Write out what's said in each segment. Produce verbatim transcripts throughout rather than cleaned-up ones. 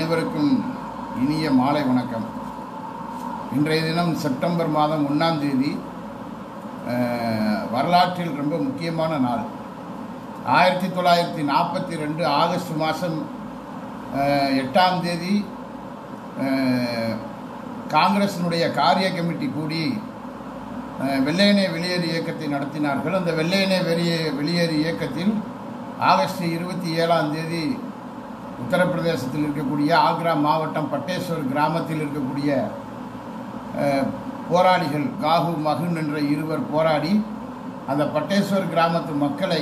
அனைவருக்கும் இனிய மாலை வணக்கம். இன்றைய தினம் செப்டம்பர் மாதம் ஒன்றாம் தேதி, வரலாற்றில் ரொம்ப முக்கியமான நாள். ஆயிரத்தி தொள்ளாயிரத்தி நாற்பத்தி ரெண்டு ஆகஸ்ட் மாதம் எட்டாம் தேதி காங்கிரஸினுடைய காரிய கமிட்டி கூடி வெள்ளையனே வெளியேறு இயக்கத்தை நடத்தினார்கள். அந்த வெள்ளையனே வெளியே வெளியேறு இயக்கத்தில் ஆகஸ்ட் இருபத்தி ஏழாம் தேதி உத்தரப்பிரதேசத்தில் இருக்கக்கூடிய ஆக்ரா மாவட்டம் பட்டேஸ்வர் கிராமத்தில் இருக்கக்கூடிய போராளிகள் காகு மகுன் என்ற இருவர் போராடி அந்த பட்டேஸ்வர் கிராமத்து மக்களை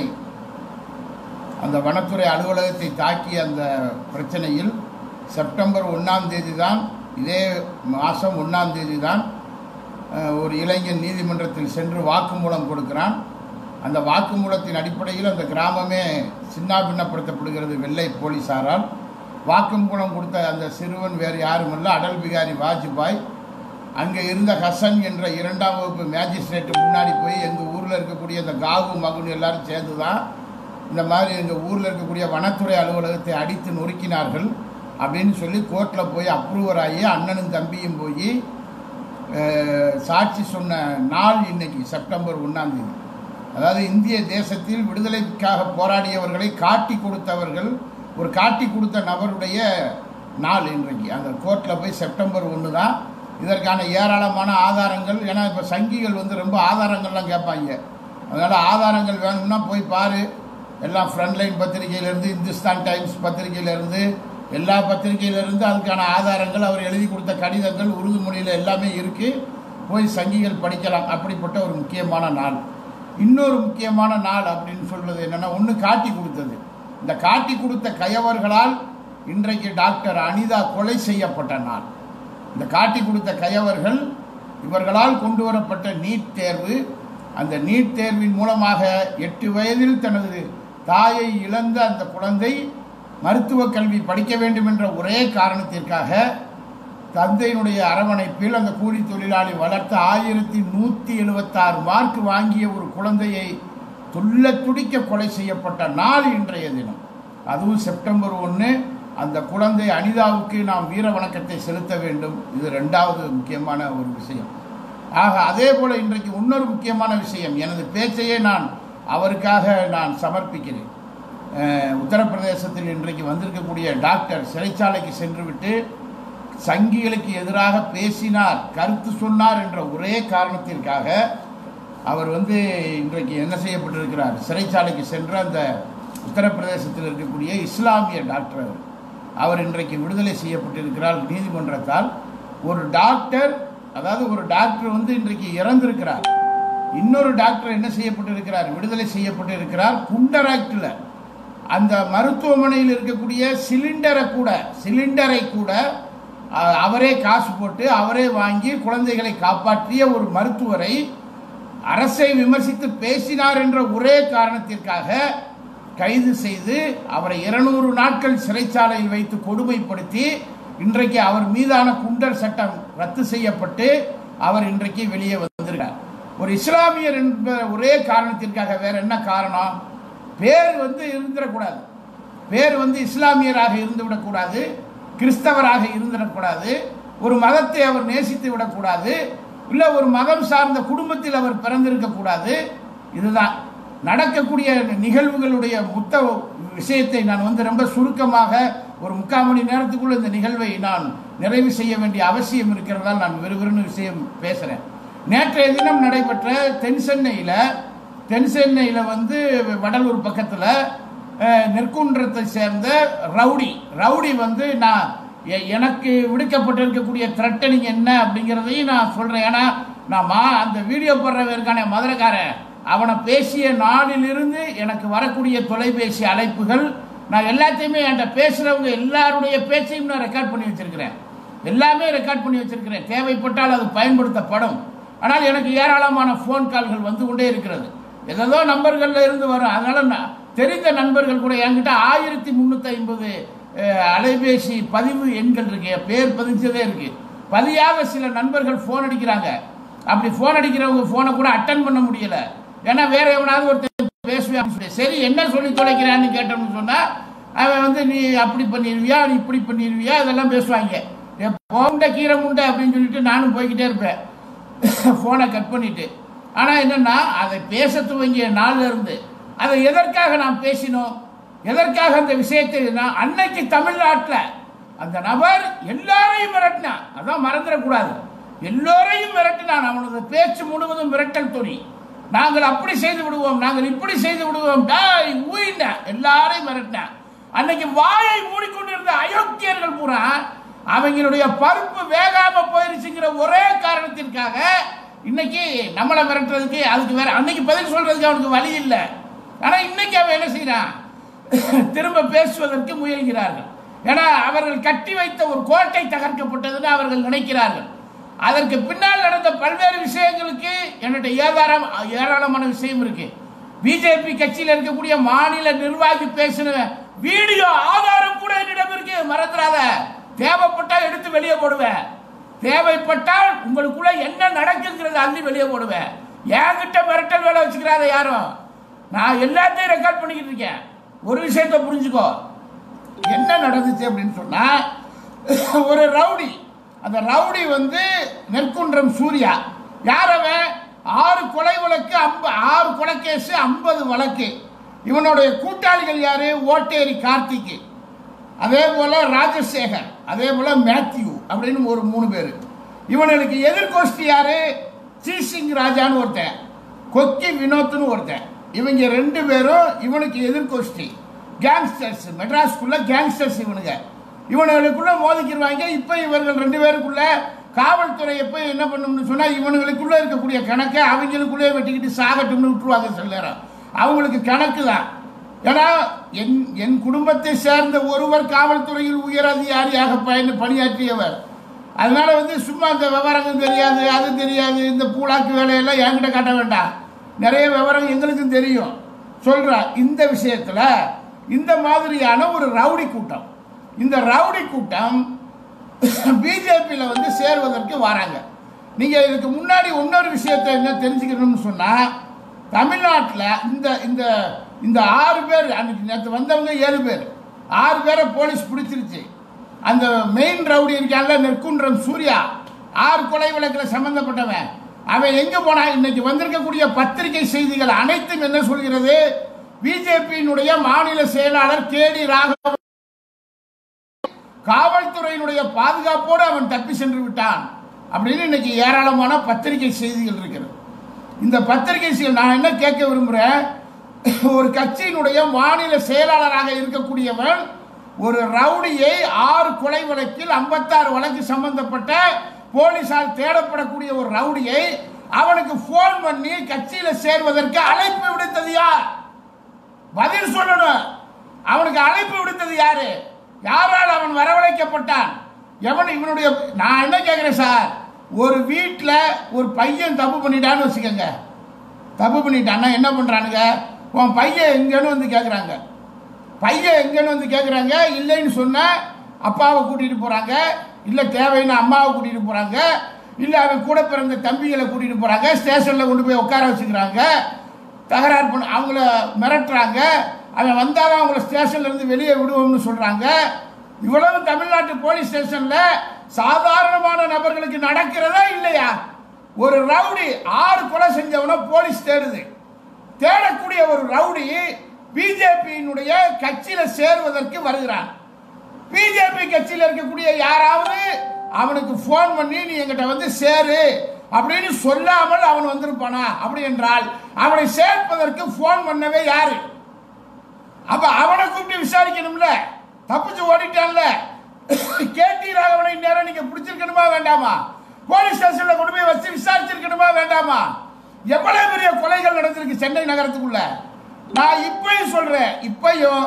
அந்த வனத்துறை அலுவலகத்தை தாக்கிய அந்த பிரச்சனையில் செப்டம்பர் ஒன்றாம் தேதி தான், இதே மாதம் ஒன்றாம் தேதி தான் ஒரு இளைஞன் நீதிமன்றத்தில் சென்று வாக்குமூலம் கொடுக்கிறான். அந்த வாக்குமூலத்தின் அடிப்படையில் அந்த கிராமமே சின்னாபின்னப்படுத்தப்படுகிறது வெள்ளை போலீஸாரால். வாக்குமூலம் கொடுத்த அந்த சிறுவன் வேறு யாருமல்ல, அடல் பிகாரி வாஜ்பாய். அங்கே இருந்த ஹசன் என்ற இரண்டாம் வகுப்பு மேஜிஸ்ட்ரேட்டு முன்னாடி போய் எங்கள் ஊரில் இருக்கக்கூடிய அந்த காகு மகுன் எல்லாரும் சேர்ந்து தான் இந்த மாதிரி எங்கள் ஊரில் இருக்கக்கூடிய வனத்துறை அலுவலகத்தை அடித்து நொறுக்கினார்கள் அப்படின்னு சொல்லி கோர்ட்டில் போய் அப்ரூவர் ஆகி அண்ணனும் தம்பியும் போய் சாட்சி சொன்ன நாள் இன்னைக்கு செப்டம்பர் ஒன்றாம் தேதி. அதாவது இந்திய தேசத்தில் விடுதலைக்காக போராடியவர்களை காட்டி கொடுத்தவர்கள், ஒரு காட்டி கொடுத்த நபருடைய நாள் இன்றைக்கு. அந்த கோர்ட்டில் போய் செப்டம்பர் ஒன்று தான் இதற்கான ஏராளமான ஆதாரங்கள். ஏன்னா இப்போ சங்கிகள் வந்து ரொம்ப ஆதாரங்கள்லாம் கேட்பாங்க. அதனால் ஆதாரங்கள் வேணும்னா போய் பாரு. எல்லாம் ஃப்ரண்ட்லைன் பத்திரிகையிலேருந்து, இந்துஸ்தான் டைம்ஸ் பத்திரிகையிலேருந்து, எல்லா பத்திரிகையிலேருந்து அதுக்கான ஆதாரங்கள், அவர் எழுதி கொடுத்த கடிதங்கள் உருது மொழியில் எல்லாமே இருக்குது. போய் சங்கிகள் படிக்கலாம். அப்படிப்பட்ட ஒரு முக்கியமான நாள். இன்னொரு முக்கியமான நாள் அப்படின்னு சொல்வது என்னென்னா, ஒன்று காட்டி கொடுத்தது. இந்த காட்டி கொடுத்த கயவர்களால் இன்றைக்கு டாக்டர் அனிதா கொலை செய்யப்பட்ட நாள். இந்த காட்டி கொடுத்த கயவர்கள், இவர்களால் கொண்டு வரப்பட்ட நீட் தேர்வு, அந்த நீட் தேர்வின் மூலமாக எட்டு வயதில் தனது தாயை இழந்த அந்த குழந்தை மருத்துவ கல்வி படிக்க வேண்டும் என்ற ஒரே காரணத்திற்காக தந்தையினுடைய அரவணைப்பில் அந்த கூலி தொழிலாளி வளர்த்த ஆயிரத்தி நூற்றி எழுபத்தாறு மார்க் வாங்கிய ஒரு குழந்தையை துள்ள துடிக்க கொலை செய்யப்பட்ட நாள் இன்றைய தினம். அதுவும் செப்டம்பர் ஒன்று. அந்த குழந்தை அனிதாவுக்கு நாம் வீர வணக்கத்தை செலுத்த வேண்டும். இது ரெண்டாவது முக்கியமான ஒரு விஷயம். ஆக அதே போல் இன்றைக்கு இன்னொரு முக்கியமான விஷயம், எனது பேச்சையே நான் அவருக்காக நான் சமர்ப்பிக்கிறேன். உத்தரப்பிரதேசத்தில் இன்றைக்கு வந்திருக்கக்கூடிய டாக்டர் சிறைச்சாலைக்கு சென்றுவிட்டு சங்கிகளுக்கு எதிராக பேசினார், கருத்து சொன்னார் என்ற ஒரே காரணத்திற்காக அவர் வந்து இன்றைக்கு என்ன செய்யப்பட்டிருக்கிறார், சிறைச்சாலைக்கு சென்ற அந்த உத்தரப்பிரதேசத்தில் இருக்கக்கூடிய இஸ்லாமிய டாக்டர் அவர் அவர் இன்றைக்கு விடுதலை செய்யப்பட்டிருக்கிறார் நீதிமன்றத்தால். ஒரு டாக்டர், அதாவது ஒரு டாக்டர் வந்து இன்றைக்கு இறந்திருக்கிறார். இன்னொரு டாக்டர் என்ன செய்யப்பட்டிருக்கிறார், விடுதலை செய்யப்பட்டிருக்கிறார். குண்டர் ஆக்டில் அந்த மருத்துவமனையில் இருக்கக்கூடிய சிலிண்டரை கூட சிலிண்டரை கூட அவரே காசு போட்டு அவரே வாங்கி குழந்தைகளை காப்பாற்றிய ஒரு மருத்துவரை அரசை விமர்சித்து பேசினார் என்ற ஒரே காரணத்திற்காக கைது செய்து அவரை இருநூறு நாட்கள் சிறைச்சாலையில் வைத்து கொடுமைப்படுத்தி இன்றைக்கு அவர் மீதான குண்டர் சட்டம் ரத்து செய்யப்பட்டு அவர் இன்றைக்கு வெளியே வந்திருக்கார். ஒரு இஸ்லாமியர் என்ற ஒரே காரணத்திற்காக. வேற என்ன காரணம்? பேர் வந்து இருந்துடக்கூடாது, பேர் வந்து இஸ்லாமியராக இருந்து விடக்கூடாது, கிறிஸ்தவராக இருந்துடக்கூடாது, ஒரு மதத்தை அவர் நேசித்து விடக்கூடாது, இல்லை ஒரு மதம் சார்ந்த குடும்பத்தில் அவர் பிறந்திருக்கக்கூடாது. இதுதான் நடக்கக்கூடிய நிகழ்வுகளுடைய மொத்த விஷயத்தை நான் வந்து ரொம்ப சுருக்கமாக ஒரு முக்கால் மணி நேரத்துக்குள்ள இந்த நிகழ்வை நான் நிறைவு செய்ய வேண்டிய அவசியம் இருக்கிறதால் நான் விறுவிறுன்னு விஷயம் பேசுகிறேன். நேற்றைய தினம் நடைபெற்ற தென் சென்னையில் தென் சென்னையில் வந்து வடலூர் பக்கத்தில் நெற்குன்றத்தை சேர்ந்த ரவுடி ரவுடி வந்து நான் எனக்கு விடுக்கப்பட்டிருக்கக்கூடிய த்ரெட்டனிங் என்ன அப்படிங்கிறதையும் நான் சொல்கிறேன். ஏன்னா நான் மா அந்த வீடியோ போடுறவருக்கான மதுரைக்காரன், அவனை பேசிய நாளிலிருந்து எனக்கு வரக்கூடிய தொலைபேசி அழைப்புகள், நான் எல்லாத்தையுமே என்கிட்ட பேசுகிறவங்க எல்லாருடைய பேச்சையும் நான் ரெக்கார்ட் பண்ணி வச்சுருக்கிறேன். எல்லாமே ரெக்கார்ட் பண்ணி வச்சுருக்கிறேன். தேவைப்பட்டால் அது பயன்படுத்தப்படும். ஆனால் எனக்கு ஏராளமான ஃபோன் கால்கள் வந்து கொண்டே இருக்கிறது. ஏதோ நம்பர்களில் இருந்து வரும். அதனால் நான் தெரிந்த நண்பர்கள் கூட என்கிட்ட ஆயிரத்தி முந்நூற்றி ஐம்பது அலைபேசி பதிவு எண்கள் இருக்கு, பேர் பதிஞ்சதே இருக்கு. பதியாக சில நண்பர்கள் ஃபோன் அடிக்கிறாங்க. அப்படி ஃபோன் அடிக்கிறவங்க ஃபோனை கூட அட்டன் பண்ண முடியல. ஏன்னா வேற எவனாவது ஒருத்தர் பேசுவேன். சரி என்ன சொல்லி தொலைக்கிறான்னு கேட்டோம்னு சொன்னால் அவன் வந்து நீ அப்படி பண்ணிடுவியா, நீ இப்படி பண்ணிடுவியா, இதெல்லாம் பேசுவாங்க. போண்ட கீரை முண்டை அப்படின்னு சொல்லிட்டு நானும் போய்கிட்டே இருப்பேன் ஃபோனை கட் பண்ணிட்டு. ஆனால் என்னென்னா அதை பேச துவங்கிய நாளில் இருந்து அதை எதற்காக நாம் பேசினோம், எதற்காக அந்த விஷயத்தை அன்னைக்கு தமிழ்நாட்டில் அந்த நபர் எல்லாரையும் மிரட்டினான். அதான் மறந்துடக்கூடாது, எல்லோரையும் மிரட்டினான். அவனது பேச்சு முழுவதும் மிரட்டல் துணி. நாங்கள் அப்படி செய்து விடுவோம், நாங்கள் இப்படி செய்து விடுவோம், டாய் ஊயின எல்லாரையும் மிரட்டினான். அன்னைக்கு வாயை மூடிக்கொண்டிருந்த அயோக்கியர்கள் பூரா அவங்களுடைய பருப்பு வேகாம போயிருச்சுங்கிற ஒரே காரணத்திற்காக இன்னைக்கு நம்மளை மிரட்டுறதுக்கு அதுக்கு வேற அன்னைக்கு பதில் சொல்றதுக்கு அவனுக்கு வழி இல்லை. ஆனா இன்னைக்கு அவன் என்ன செய்யறான், திரும்ப பேசுவதற்கு முயல்கிறார்கள். ஏன்னா அவர்கள் கட்டி வைத்த ஒரு கோட்டை தகர்க்கப்பட்டதுன்னு அவர்கள் நினைக்கிறார்கள். அதற்கு பின்னால் நடந்த பல்வேறு விஷயங்களுக்கு என்னுடைய ஏதாரம் ஏராளமான விஷயம் இருக்கு. பிஜேபி கட்சியில் இருக்கக்கூடிய மாநில நிர்வாகி பேசின வீடியோ ஆதாரம் கூட என்னிடம் இருக்கு, மறந்துடாத. தேவைப்பட்டால் எடுத்து வெளியே போடுவேன், தேவைப்பட்டால் உங்களுக்குள்ள என்ன நடக்குங்கிறது அள்ளி வெளியே போடுவேன். என்கிட்ட மிரட்டல் வேலை வச்சுக்கிறாத யாரும். நான் எல்லாத்தையும் ரெக்கார்ட் பண்ணிக்கிட்டு இருக்கேன். ஒரு விஷயத்தை புரிஞ்சுக்கோ, என்ன நடந்துச்சு அப்படின்னு சொன்னா, ஒரு ரவுடி, அந்த ரவுடி வந்து நெற்குன்றம் சூர்யா. யார் அவன்? ஆறு கொலை வழக்கு, ஆறு கொலை கேஸ், ஐம்பது வழக்கு. இவனுடைய கூட்டாளிகள் யாரு? ஓட்டேரி கார்த்திக், அதே போல ராஜசேகர், அதே போல மேத்யூ அப்படின்னு ஒரு மூணு பேர். இவனுக்கு எதிர்கோஷ்டி யாரு? சீசிங் ராஜான்னு ஒருத்தன், கொக்கி வினோத்னு ஒருத்தன். இவங்க ரெண்டு பேரும் இவனுக்கு எதிர்கோஷ்டி, கேங்ஸ்டர்ஸ், மெட்ராஸ்குள்ள கேங்ஸ்டர்ஸ் இவனுங்க. இவனுக்குள்ள மோதிக்கிடுவாங்க. இப்போ இவர்கள் ரெண்டு பேருக்குள்ள காவல்துறை எப்போ என்ன பண்ணணும்னு சொன்னால், இவனுங்களுக்குள்ள இருக்கக்கூடிய கணக்கை அவங்களுக்குள்ளே வெட்டிக்கிட்டு சாகட்டும்னு விட்டுருவாங்க. சில நேரம் அவங்களுக்கு கணக்கு தான். ஏன்னா என் என் குடும்பத்தை சேர்ந்த ஒருவர் காவல்துறையில் உயர் அதிகாரியாக பயணி பணியாற்றியவர். அதனால வந்து சும்மா இந்த விவரங்கள் தெரியாது, அது தெரியாது, இந்த பூலாக்கு வேலையெல்லாம் என்கிட்ட காட்ட வேண்டாம். நிறைய விவரம் எங்களுக்கும் தெரியும். சொல்ற இந்த விஷயத்துல இந்த மாதிரியான ஒரு ரவுடி கூட்டம், இந்த ரவுடி கூட்டம் பிஜேபியில் வந்து சேர்வதற்கு வராங்க. நீங்க இதுக்கு முன்னாடி இன்னொரு விஷயத்தை என்ன தெரிஞ்சுக்கணும்னு சொன்னா, தமிழ்நாட்டில் இந்த இந்த இந்த ஆறு பேர் அன்னைக்கு நேற்று வந்தவங்க ஏழு பேர், ஆறு பேரை போலீஸ் பிடிச்சிருச்சு. அந்த மெயின் ரவுடி இருக்கான்ல நெற்குன்றம் சூர்யா, ஆறு கொலை வழக்கில் சம்பந்தப்பட்டவன், அவன் எங்க போனா? இன்னைக்கு வந்திருக்கக்கூடிய பத்திரிகை செய்திகள் அனைத்தும் என்ன சொல்கிறது? பிஜேபியினுடைய மாநில செயலாளர் கே டி ராகவன் காவல்துறையினுடைய பாதுகாப்போடு அவன் தப்பி சென்று விட்டான் அப்படின்னு இன்னைக்கு ஏராளமான பத்திரிகை செய்திகள் இருக்கிறது. இந்த பத்திரிகை செய்திகள் நான் என்ன கேட்க விரும்புகிறேன், ஒரு கட்சியினுடைய மாநில செயலாளராக இருக்கக்கூடியவன் ஒரு ரவுடியை ஆறு கொலை வழக்கில் ஐம்பத்தாறு வழக்கு சம்பந்தப்பட்ட போலீசால் தேடப்படக்கூடிய ஒரு ரவுடியை அவனுக்கு போன் பண்ணி கட்சியில சேர்வதற்கு அழைப்பு விடுத்தது யார்? பதில் சொல்லணும். அவனுக்கு அழைப்பு விடுத்தது யாரு? யாரால் அவன் வரவழைக்கப்பட்டான்? எவன் இவனுடைய? நான் என்ன கேட்கிறேன் சார், ஒரு வீட்டில் ஒரு பையன் தப்பு பண்ணிட்டான்னு வச்சுக்கோங்க, தப்பு பண்ணிட்டான்னா என்ன பண்றானுங்க? உன் பையன் எங்கன்னு வந்து கேட்குறாங்க. பையன் எங்கன்னு வந்து கேட்குறாங்க. இல்லைன்னு சொன்ன அப்பாவை கூட்டிட்டு போறாங்க, இல்லை தேவைன்னு அம்மாவை கூட்டிட்டு போறாங்க, இல்லை அவன் கூட பிறந்த தம்பிகளை கூட்டிட்டு போறாங்க, ஸ்டேஷன்ல கொண்டு போய் உட்கார வச்சுக்கிறாங்க, தகராறு பண்ண அவங்கள மிரட்டுறாங்க. அவன் வந்தாலும் அவங்கள ஸ்டேஷன்ல இருந்து வெளியே விடுவோம்னு சொல்றாங்க. இவ்வளவு தமிழ்நாட்டு போலீஸ் ஸ்டேஷன்ல சாதாரணமான நபர்களுக்கு நடக்கிறதா இல்லையா? ஒரு ரவுடி ஆறு கொலை செஞ்சவன போலீஸ் தேடுது. தேடக்கூடிய ஒரு ரவுடி பிஜேபியினுடைய கட்சியில சேருவதற்கு வருகிறான். பிஜேபி கட்சியில் இருக்கக்கூடிய யாராவது அவனுக்கு போன் பண்ணி நீ எங்கிட்ட வந்து சேரு அப்படின்னு சொல்லாமல் அவன் வந்திருப்பானா? அப்படி என்றால் அவனை சேர்ப்பதற்கு போன் பண்ணவே யாரு? அப்ப அவனை கூப்பிட்டு விசாரிக்கணும்ல. தப்பிச்சு ஓடிட்டான்ல. கே டி ராகவனை நேரம் நீங்க பிடிச்சிருக்கணுமா வேண்டாமா? போலீஸ் ஸ்டேஷன்ல கொண்டு போய் வச்சு விசாரிச்சிருக்கணுமா வேண்டாமா? எவ்வளவு பெரிய கொலைகள் நடந்திருக்கு சென்னை நகரத்துக்குள்ள. நான் இப்பயும் சொல்றேன், இப்பயும்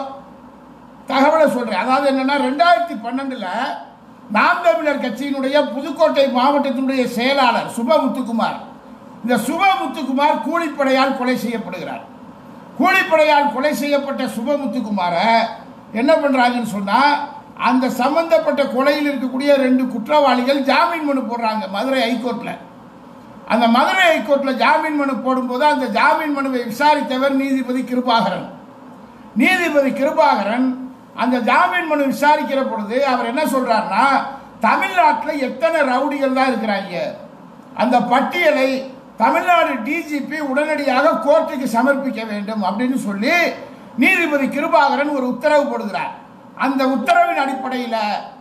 தகவலை சொல்றேன். அதாவது என்னன்னா, ரெண்டாயிரத்தி பன்னெண்டுல நாம் தமிழர் கட்சியினுடைய புதுக்கோட்டை மாவட்டத்தினுடைய செயலாளர் சுபமுத்துக்குமார், இந்த சுபமுத்துக்குமார் கூலிப்படையால் கொலை செய்யப்படுகிறார். கூலிப்படையால் கொலை செய்யப்பட்ட சுபமுத்துக்குமார என்ன பண்றாங்கன்னு சொன்னா, அந்த சம்பந்தப்பட்ட கொலையில் இருக்கக்கூடிய ரெண்டு குற்றவாளிகள் ஜாமீன் மனு போடுறாங்க மதுரை ஹைகோர்ட்ல. அந்த மதுரை ஹைகோர்ட்ல ஜாமீன் மனு போடும்போது அந்த ஜாமீன் மனுவை விசாரித்தவர் நீதிபதி கிருபாகரன். நீதிபதி கிருபாகரன் அந்த ஜாமீன் மனு விசாரிக்கிற பொழுது அவர் என்ன சொல்றாருன்னா, தமிழ்நாட்டில் எத்தனை ரவுடிகள் தான் இருக்கிறாங்க, அந்த பட்டியலை தமிழ்நாடு டிஜிபி உடனடியாக கோர்ட்டுக்கு சமர்ப்பிக்க வேண்டும் அப்படின்னு சொல்லி நீதிபதி கிருபாகரன் ஒரு உத்தரவு போடுகிறார். அந்த உத்தரவின் அடிப்படையில்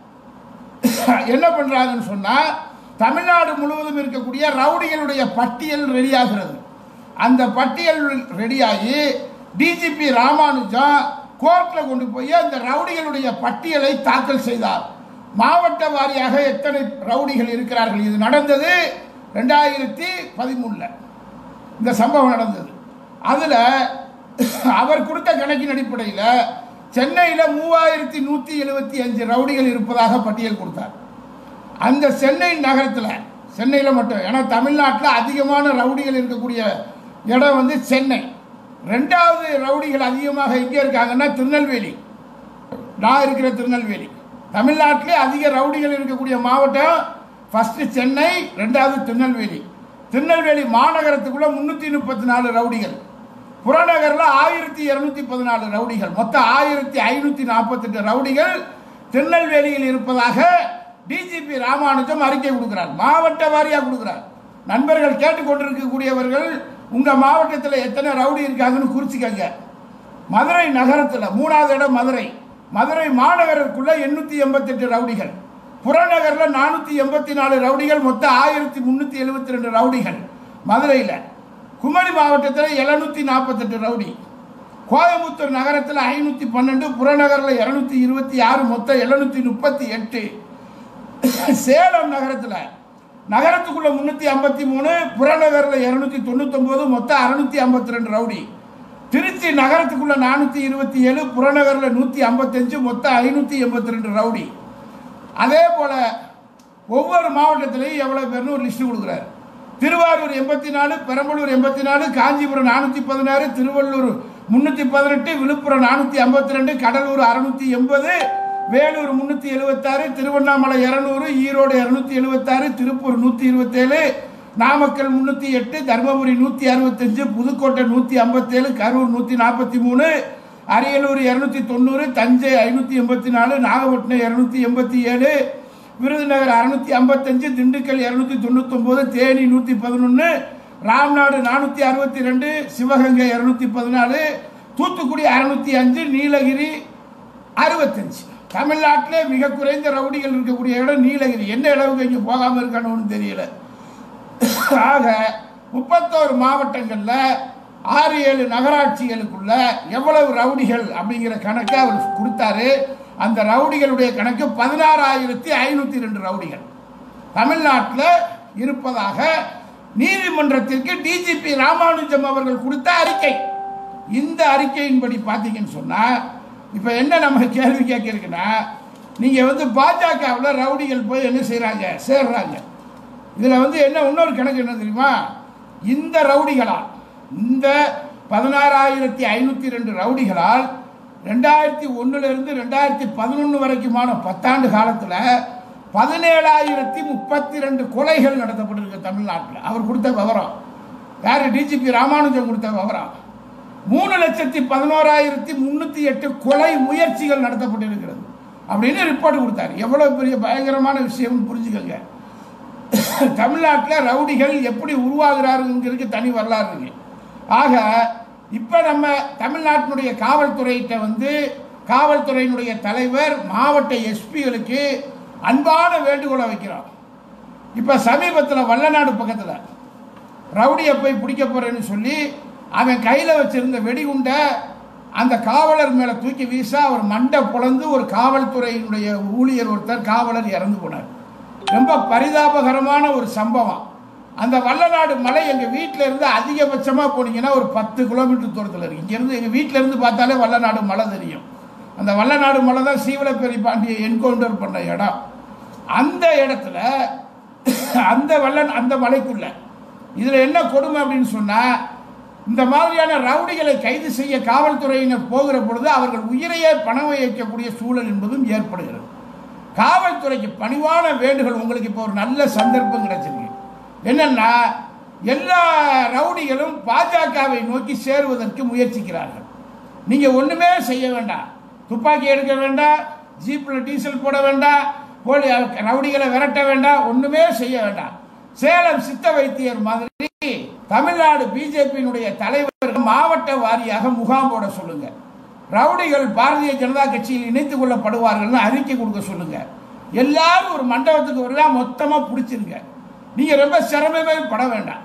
என்ன பண்றாங்கன்னு சொன்னா, தமிழ்நாடு முழுவதும் இருக்கக்கூடிய ரவுடிகளுடைய பட்டியல் ரெடியாகிறது. அந்த பட்டியல் ரெடியாகி டிஜிபி ராமானுஜம் கோர்ட்ல கொண்டு போய் அந்த ரவுடிகளுடைய பட்டியலை தாக்கல் செய்தார். மாவட்ட வாரியாக எத்தனை ரவுடிகள் இருக்கிறார்கள். இது நடந்தது ரெண்டாயிரத்தி பதிமூணுல இந்த சம்பவம் நடந்தது. அதுல அவர் கொடுத்த கணக்கின் அடிப்படையில் சென்னையில் மூவாயிரத்தி நூற்றி எழுபத்தி அஞ்சு ரவுடிகள் இருப்பதாக பட்டியல் கொடுத்தார். அந்த சென்னை நகரத்தில், சென்னையில் மட்டும், ஏன்னா தமிழ்நாட்டில் அதிகமான ரவுடிகள் இருக்கக்கூடிய இடம் வந்து சென்னை. ரெண்டாவது ரவுடிகள் அதிகமாக எங்கே இருக்காங்கன்னா திருநெல்வேலி. நான் இருக்கிற திருநெல்வேலி. தமிழ்நாட்டிலே அதிக ரவுடிகள் இருக்கக்கூடிய மாவட்டம் ஃபர்ஸ்ட் சென்னை, ரெண்டாவது திருநெல்வேலி. திருநெல்வேலி மாநகரத்துக்குள்ள முன்னூற்றி முப்பத்தி நாலு ரவுடிகள், புறநகரில் ஆயிரத்தி இருநூத்தி பதினாலு ரவுடிகள், மொத்தம் ஆயிரத்தி ஐநூற்றி நாற்பத்தெட்டு ரவுடிகள் திருநெல்வேலியில் இருப்பதாக டிஜிபி ராமானுஜம் அறிக்கை கொடுக்கிறார். மாவட்ட வாரியாக கொடுக்கிறார். நண்பர்கள் கேட்டுக்கொண்டிருக்கக்கூடியவர்கள் உங்கள் மாவட்டத்தில் எத்தனை ரவுடி இருக்காங்கன்னு குறிச்சிக்கங்க. மதுரை நகரத்தில் மூணாவது இடம் மதுரை. மதுரை மாநகருக்குள்ள எண்ணூற்றி எண்பத்தெட்டு ரவுடிகள், புறநகரில் நானூற்றி எண்பத்தி நாலு ரவுடிகள், மொத்தம் ஆயிரத்தி முந்நூற்றி எழுபத்தி ரெண்டு ரவுடிகள் மதுரையில். குமரி மாவட்டத்தில் எழுநூற்றி நாற்பத்தெட்டு ரவுடி, கோயம்புத்தூர் நகரத்தில் ஐநூற்றி பன்னெண்டு, புறநகரில் இருநூத்தி இருபத்தி ஆறு, மொத்தம் எழுநூற்றி முப்பத்தி எட்டு. சேலம் நகரத்தில் நகரத்துக்குள்ள முன்னூற்றி ஐம்பத்தி மூணு, புறநகரில் இருநூத்தி தொண்ணூத்தி ஒன்பது, மொத்தம் அறுநூத்தி ஐம்பத்தி ரெண்டு ரவுடி. திருச்சி நகரத்துக்குள்ள நானூற்றி இருபத்தி ஏழு, புறநகரில் நூற்றி ஐம்பத்தஞ்சு, மொத்தம் ஐநூற்றி எண்பத்தி ரெண்டு ரவுடி. அதே போல ஒவ்வொரு மாவட்டத்திலையும் எவ்வளவு பேர்னு ஒரு லிஸ்ட் கொடுக்குறாரு. திருவாரூர் எண்பத்தி நாலு, பெரம்பலூர் எண்பத்தி நாலு, காஞ்சிபுரம் நானூற்றி பதினாறு, திருவள்ளூர் முன்னூற்றி பதினெட்டு, விழுப்புரம் நானூற்றி ஐம்பத்தி ரெண்டு, கடலூர் அறுநூத்தி எண்பது, வேலூர் முன்னூற்றி எழுபத்தாறு, திருவண்ணாமலை இருநூறு, ஈரோடு இருநூத்தி எழுபத்தாறு, திருப்பூர் நூற்றி இருபத்தேழு, நாமக்கல் முன்னூற்றி எட்டு, தர்மபுரி நூற்றி அறுபத்தஞ்சு, புதுக்கோட்டை நூற்றி ஐம்பத்தேழு, கரூர் நூற்றி நாற்பத்தி மூணு, அரியலூர் இருநூத்தி தொண்ணூறு, தஞ்சை ஐநூற்றி எண்பத்தி நாலு, நாகப்பட்டினம் இருநூத்தி எண்பத்தி ஏழு, விருதுநகர் அறுநூத்தி ஐம்பத்தஞ்சு, திண்டுக்கல் இருநூத்தி தொண்ணூத்தி ஒன்பது, தேனி நூற்றி பதினொன்று, ராம்நாடு நானூற்றி அறுபத்தி ரெண்டு, சிவகங்கை இருநூத்தி பதினாலு, தூத்துக்குடி அறுநூத்தி அஞ்சு, நீலகிரி அறுபத்தஞ்சு. தமிழ்நாட்டிலே மிக குறைந்த ரவுடிகள் இருக்கக்கூடிய இடம் நீலகிரி. என்ன அளவுக்கு இங்கே போகாமல் இருக்கணும்னு தெரியல. ஆக முப்பத்தோரு மாவட்டங்களில் ஆறு ஏழு நகராட்சிகளுக்குள்ள எவ்வளவு ரவுடிகள் அப்படிங்கிற கணக்கை அவர் கொடுத்தாரு. அந்த ரவுடிகளுடைய கணக்கு பதினாறாயிரத்தி ஐநூற்றி ரெண்டு ரவுடிகள் தமிழ்நாட்டில் இருப்பதாக நீதிமன்றத்திற்கு டிஜிபி ராமானுஜம் அவர்கள் கொடுத்த அறிக்கை. இந்த அறிக்கையின்படி பார்த்தீங்கன்னு சொன்னால், இப்போ என்ன நம்ம கேள்வி கேட்கிறதுக்குன்னா, நீங்கள் வந்து பாஜகவில் ரவுடிகள் போய் என்ன செய்கிறாங்க, சேர்றாங்க. இதில் வந்து என்ன இன்னொரு கணக்கு என்ன தெரியுமா, இந்த ரவுடிகளால், இந்த பதினாறாயிரத்தி ஐநூற்றி ரெண்டு ரவுடிகளால் ரெண்டாயிரத்தி ஒன்றுலேருந்து ரெண்டாயிரத்தி பதினொன்று வரைக்குமான பத்தாண்டு காலத்தில் பதினேழாயிரத்தி முப்பத்தி ரெண்டு கொலைகள் நடத்தப்பட்டிருக்கு தமிழ்நாட்டில். அவர் கொடுத்த விவரம், யார், டிஜிபி ராமானுஜம் கொடுத்த விவரம். மூணு லட்சத்தி பதினோராயிரத்தி முன்னூற்றி எட்டு கொலை முயற்சிகள் நடத்தப்பட்டிருக்கிறது அப்படின்னு ரிப்போர்ட் கொடுத்தாரு. எவ்வளோ பெரிய பயங்கரமான விஷயம்னு புரிஞ்சுக்கங்க. தமிழ்நாட்டில் ரவுடிகள் எப்படி உருவாகிறாருங்கிறதுக்கு தனி வரலாறு இருக்கு. ஆக இப்போ நம்ம தமிழ்நாட்டினுடைய காவல்துறையிட்ட வந்து காவல்துறையினுடைய தலைவர் மாவட்ட எஸ்பிகளுக்கு அன்பான வேண்டுகோளை வைக்கிறோம். இப்போ சமீபத்தில் வல்லநாடு பக்கத்தில் ரவுடியை போய் பிடிக்க போறேன்னு சொல்லி அவன் கையில் வச்சிருந்த வெடிகுண்டை அந்த காவலர் மேலே தூக்கி வீச அவர் மண்டை பொளந்து ஒரு காவல்துறையினுடைய ஊழியர் ஒருத்தர் காவலர் இறந்து போனார். ரொம்ப பரிதாபகரமான ஒரு சம்பவம். அந்த வல்லநாடு மலை எங்கள் வீட்டில் இருந்து அதிகபட்சமாக போனீங்கன்னா ஒரு பத்து கிலோமீட்டர் தூரத்தில் இருக்குது. இங்கேருந்து எங்கள் வீட்டில் இருந்து பார்த்தாலே வல்லநாடு மலை தெரியும். அந்த வல்லநாடு மலை தான் சீவலப்பேரி பாண்டியை என்கவுண்டர் பண்ண இடம். அந்த இடத்துல அந்த வல்ல அந்த மலைக்குள்ள இதில் என்ன கொடுமை அப்படின்னு சொன்னால், இந்த மாதிரியான ரவுடிகளை கைது செய்ய காவல்துறையினர் போகிற பொழுது அவர்கள் உயிரையே பணம் வைக்கக்கூடிய சூழல் என்பதும் ஏற்படுகிறது. காவல்துறைக்கு பணிவான வேண்டுகோள், உங்களுக்கு இப்போ ஒரு நல்ல சந்தர்ப்பம் கிடைச்சிருக்கு. என்னன்னா, எல்லா ரவுடிகளும் பாஜகவை நோக்கி சேருவதற்கு முயற்சிக்கிறார்கள். நீங்கள் ஒன்றுமே செய்ய வேண்டாம். துப்பாக்கி எடுக்க வேண்டாம், ஜீப்பில் டீசல் போட வேண்டாம், போலி ரவுடிகளை விரட்ட வேண்டாம், ஒன்றுமே செய்ய வேண்டாம். சேலம் சித்த வைத்தியர் மாதிரி தமிழ்நாடு பிஜேபியினுடைய தலைவர்கள் மாவட்ட வாரியாக முகாம் போட சொல்லுங்க. ரவுடிகள் பாரதிய ஜனதா கட்சியில் இணைத்துக் கொள்ளப்படுவார்கள் அறிக்கை கொடுக்க சொல்லுங்க. எல்லாரும் ஒரு மண்டபத்துக்கு வரலாம், மொத்தமா பிடிச்சிருங்க. நீங்க ரொம்ப சிரமமே பட வேண்டாம்.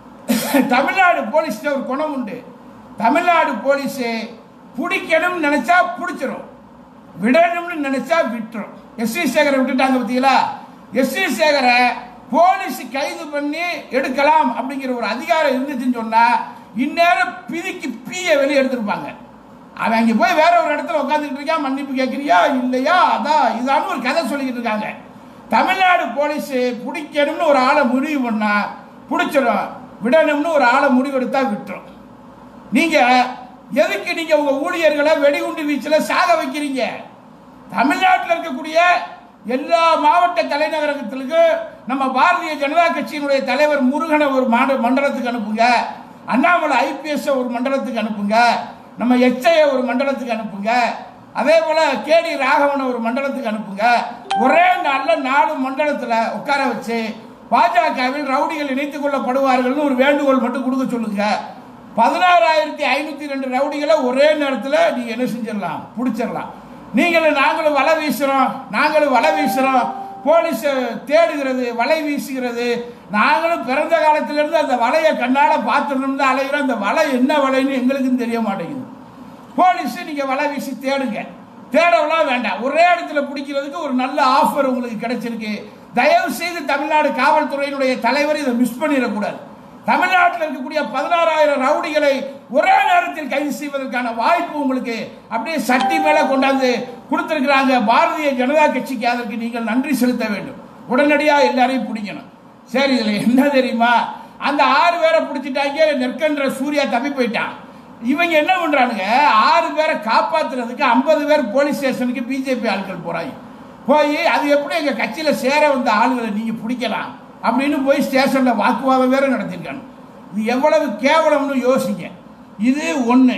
தமிழ்நாடு போலீஸ்ல ஒரு குணம் உண்டு. தமிழ்நாடு போலீஸ் பிடிக்கணும்னு நினைச்சா பிடிச்சிரும், விடணும்னு நினைச்சா விட்டுரும். எஸ் வி சேகரை விட்டுட்டாங்க பார்த்தீங்களா? எஸ் வி சேகரை போலீஸ் கைது பண்ணி எடுக்கலாம் அப்படிங்கிற ஒரு அதிகாரம் இருந்துச்சுன்னு சொன்னா இந்நேரம் பிதிக்கு பீய வெளியே எடுத்திருப்பாங்க. அவன் அங்கே போய் வேற ஒரு இடத்துல உட்காந்துக்கிட்டு இருக்கான், மன்னிப்பு கேட்கிறியா இல்லையா அதான் இதான ஒரு கதை சொல்லிக்கிட்டு இருக்காங்க. தமிழ்நாடு போலீஸ் பிடிக்கணும்னு ஒரு ஆளை முடிவு பண்ணா பிடிச்சிடும், விடணும்னு ஒரு ஆளை முடிவெடுத்தா விட்டுரும். நீங்க எதுக்கு நீங்க உங்க ஊழியர்களை வெடிகுண்டு வீச்சில் சாக வைக்கிறீங்க? தமிழ்நாட்டில் இருக்கக்கூடிய எல்லா மாவட்ட தலைநகரங்களுக்கு நம்ம பாரதிய ஜனதா கட்சியினுடைய தலைவர் முருகனை ஒரு மண்டலத்துக்கு அனுப்புங்க, அண்ணாமலை ஐபிஎஸ் ஒரு மண்டலத்துக்கு அனுப்புங்க, நம்ம எச்ஐ ஒரு மண்டலத்துக்கு அனுப்புங்க, அதே போல கேடி ராகவனை ஒரு மண்டலத்துக்கு அனுப்புங்க. ஒரே நாளில் நாலு மண்டலத்தில் உட்கார வச்சு பாஜகவில் ரவுடிகள் இணைத்துக் கொள்ளப்படுவார்கள் ஒரு வேண்டுகோள் மட்டும் கொடுக்க சொல்லுங்க. பதினாறாயிரத்தி ஐநூத்தி ரெண்டு ரவுடிகளை ஒரே நேரத்தில் நீங்க என்ன செஞ்சிடலாம், பிடிச்சிடலாம். நீங்களும் நாங்களும் வலை வீசுறோம், நாங்களும் வலை வீசுறோம், போலீஸ் தேடுகிறது, வலை வீசுகிறது. நாங்களும் பிறந்த காலத்திலிருந்து அந்த வலையை கண்ணால பார்த்துட்டு அலைகிறோம். அந்த வலை என்ன வலைன்னு எங்களுக்கும் தெரிய மாட்டேங்குது. போலீஸ் நீங்க வலை வீசி தேடுங்க, தேடலாம் வேண்டாம். ஒரே இடத்துல பிடிக்கிறதுக்கு ஒரு நல்ல ஆஃபர் உங்களுக்கு கிடைச்சிருக்கு. தயவு செய்து தமிழ்நாடு காவல்துறையினுடைய தலைவர் இதை மிஸ் பண்ணிடக்கூடாது. தமிழ்நாட்டில் இருக்கக்கூடிய பதினாறாயிரம் ரவுடிகளை ஒரே நேரத்தில் கைது செய்வதற்கான வாய்ப்பு உங்களுக்கு அப்படியே சட்டி மேல கொண்டாந்து கொடுத்திருக்கிறாங்க பாரதிய ஜனதா கட்சிக்கு. அதற்கு நீங்கள் நன்றி செலுத்த வேண்டும். உடனடியாக எல்லாரையும் பிடிக்கணும். சரி, இதுல என்ன தெரியுமா, அந்த ஆறு பேரை பிடிச்சிட்டாங்க, நெற்கன்ற சூர்யா தப்பி போயிட்டான். இவங்க என்ன பண்றானுங்க, ஆறு பேரை காப்பாத்துறதுக்கு ஐம்பது பேர் போலீஸ் ஸ்டேஷனுக்கு பிஜேபி ஆட்கள் போறாங்க. போய் அது எப்படி எங்க கட்சியில சேர வந்த ஆளுகளை நீங்க பிடிக்கலாம் அப்படின்னு போய் ஸ்டேஷன்ல வாக்குவாதம் வேற நடத்திருக்காங்க. இது எவ்வளவு கேவலம்னு யோசிங்க. இது ஒண்ணு.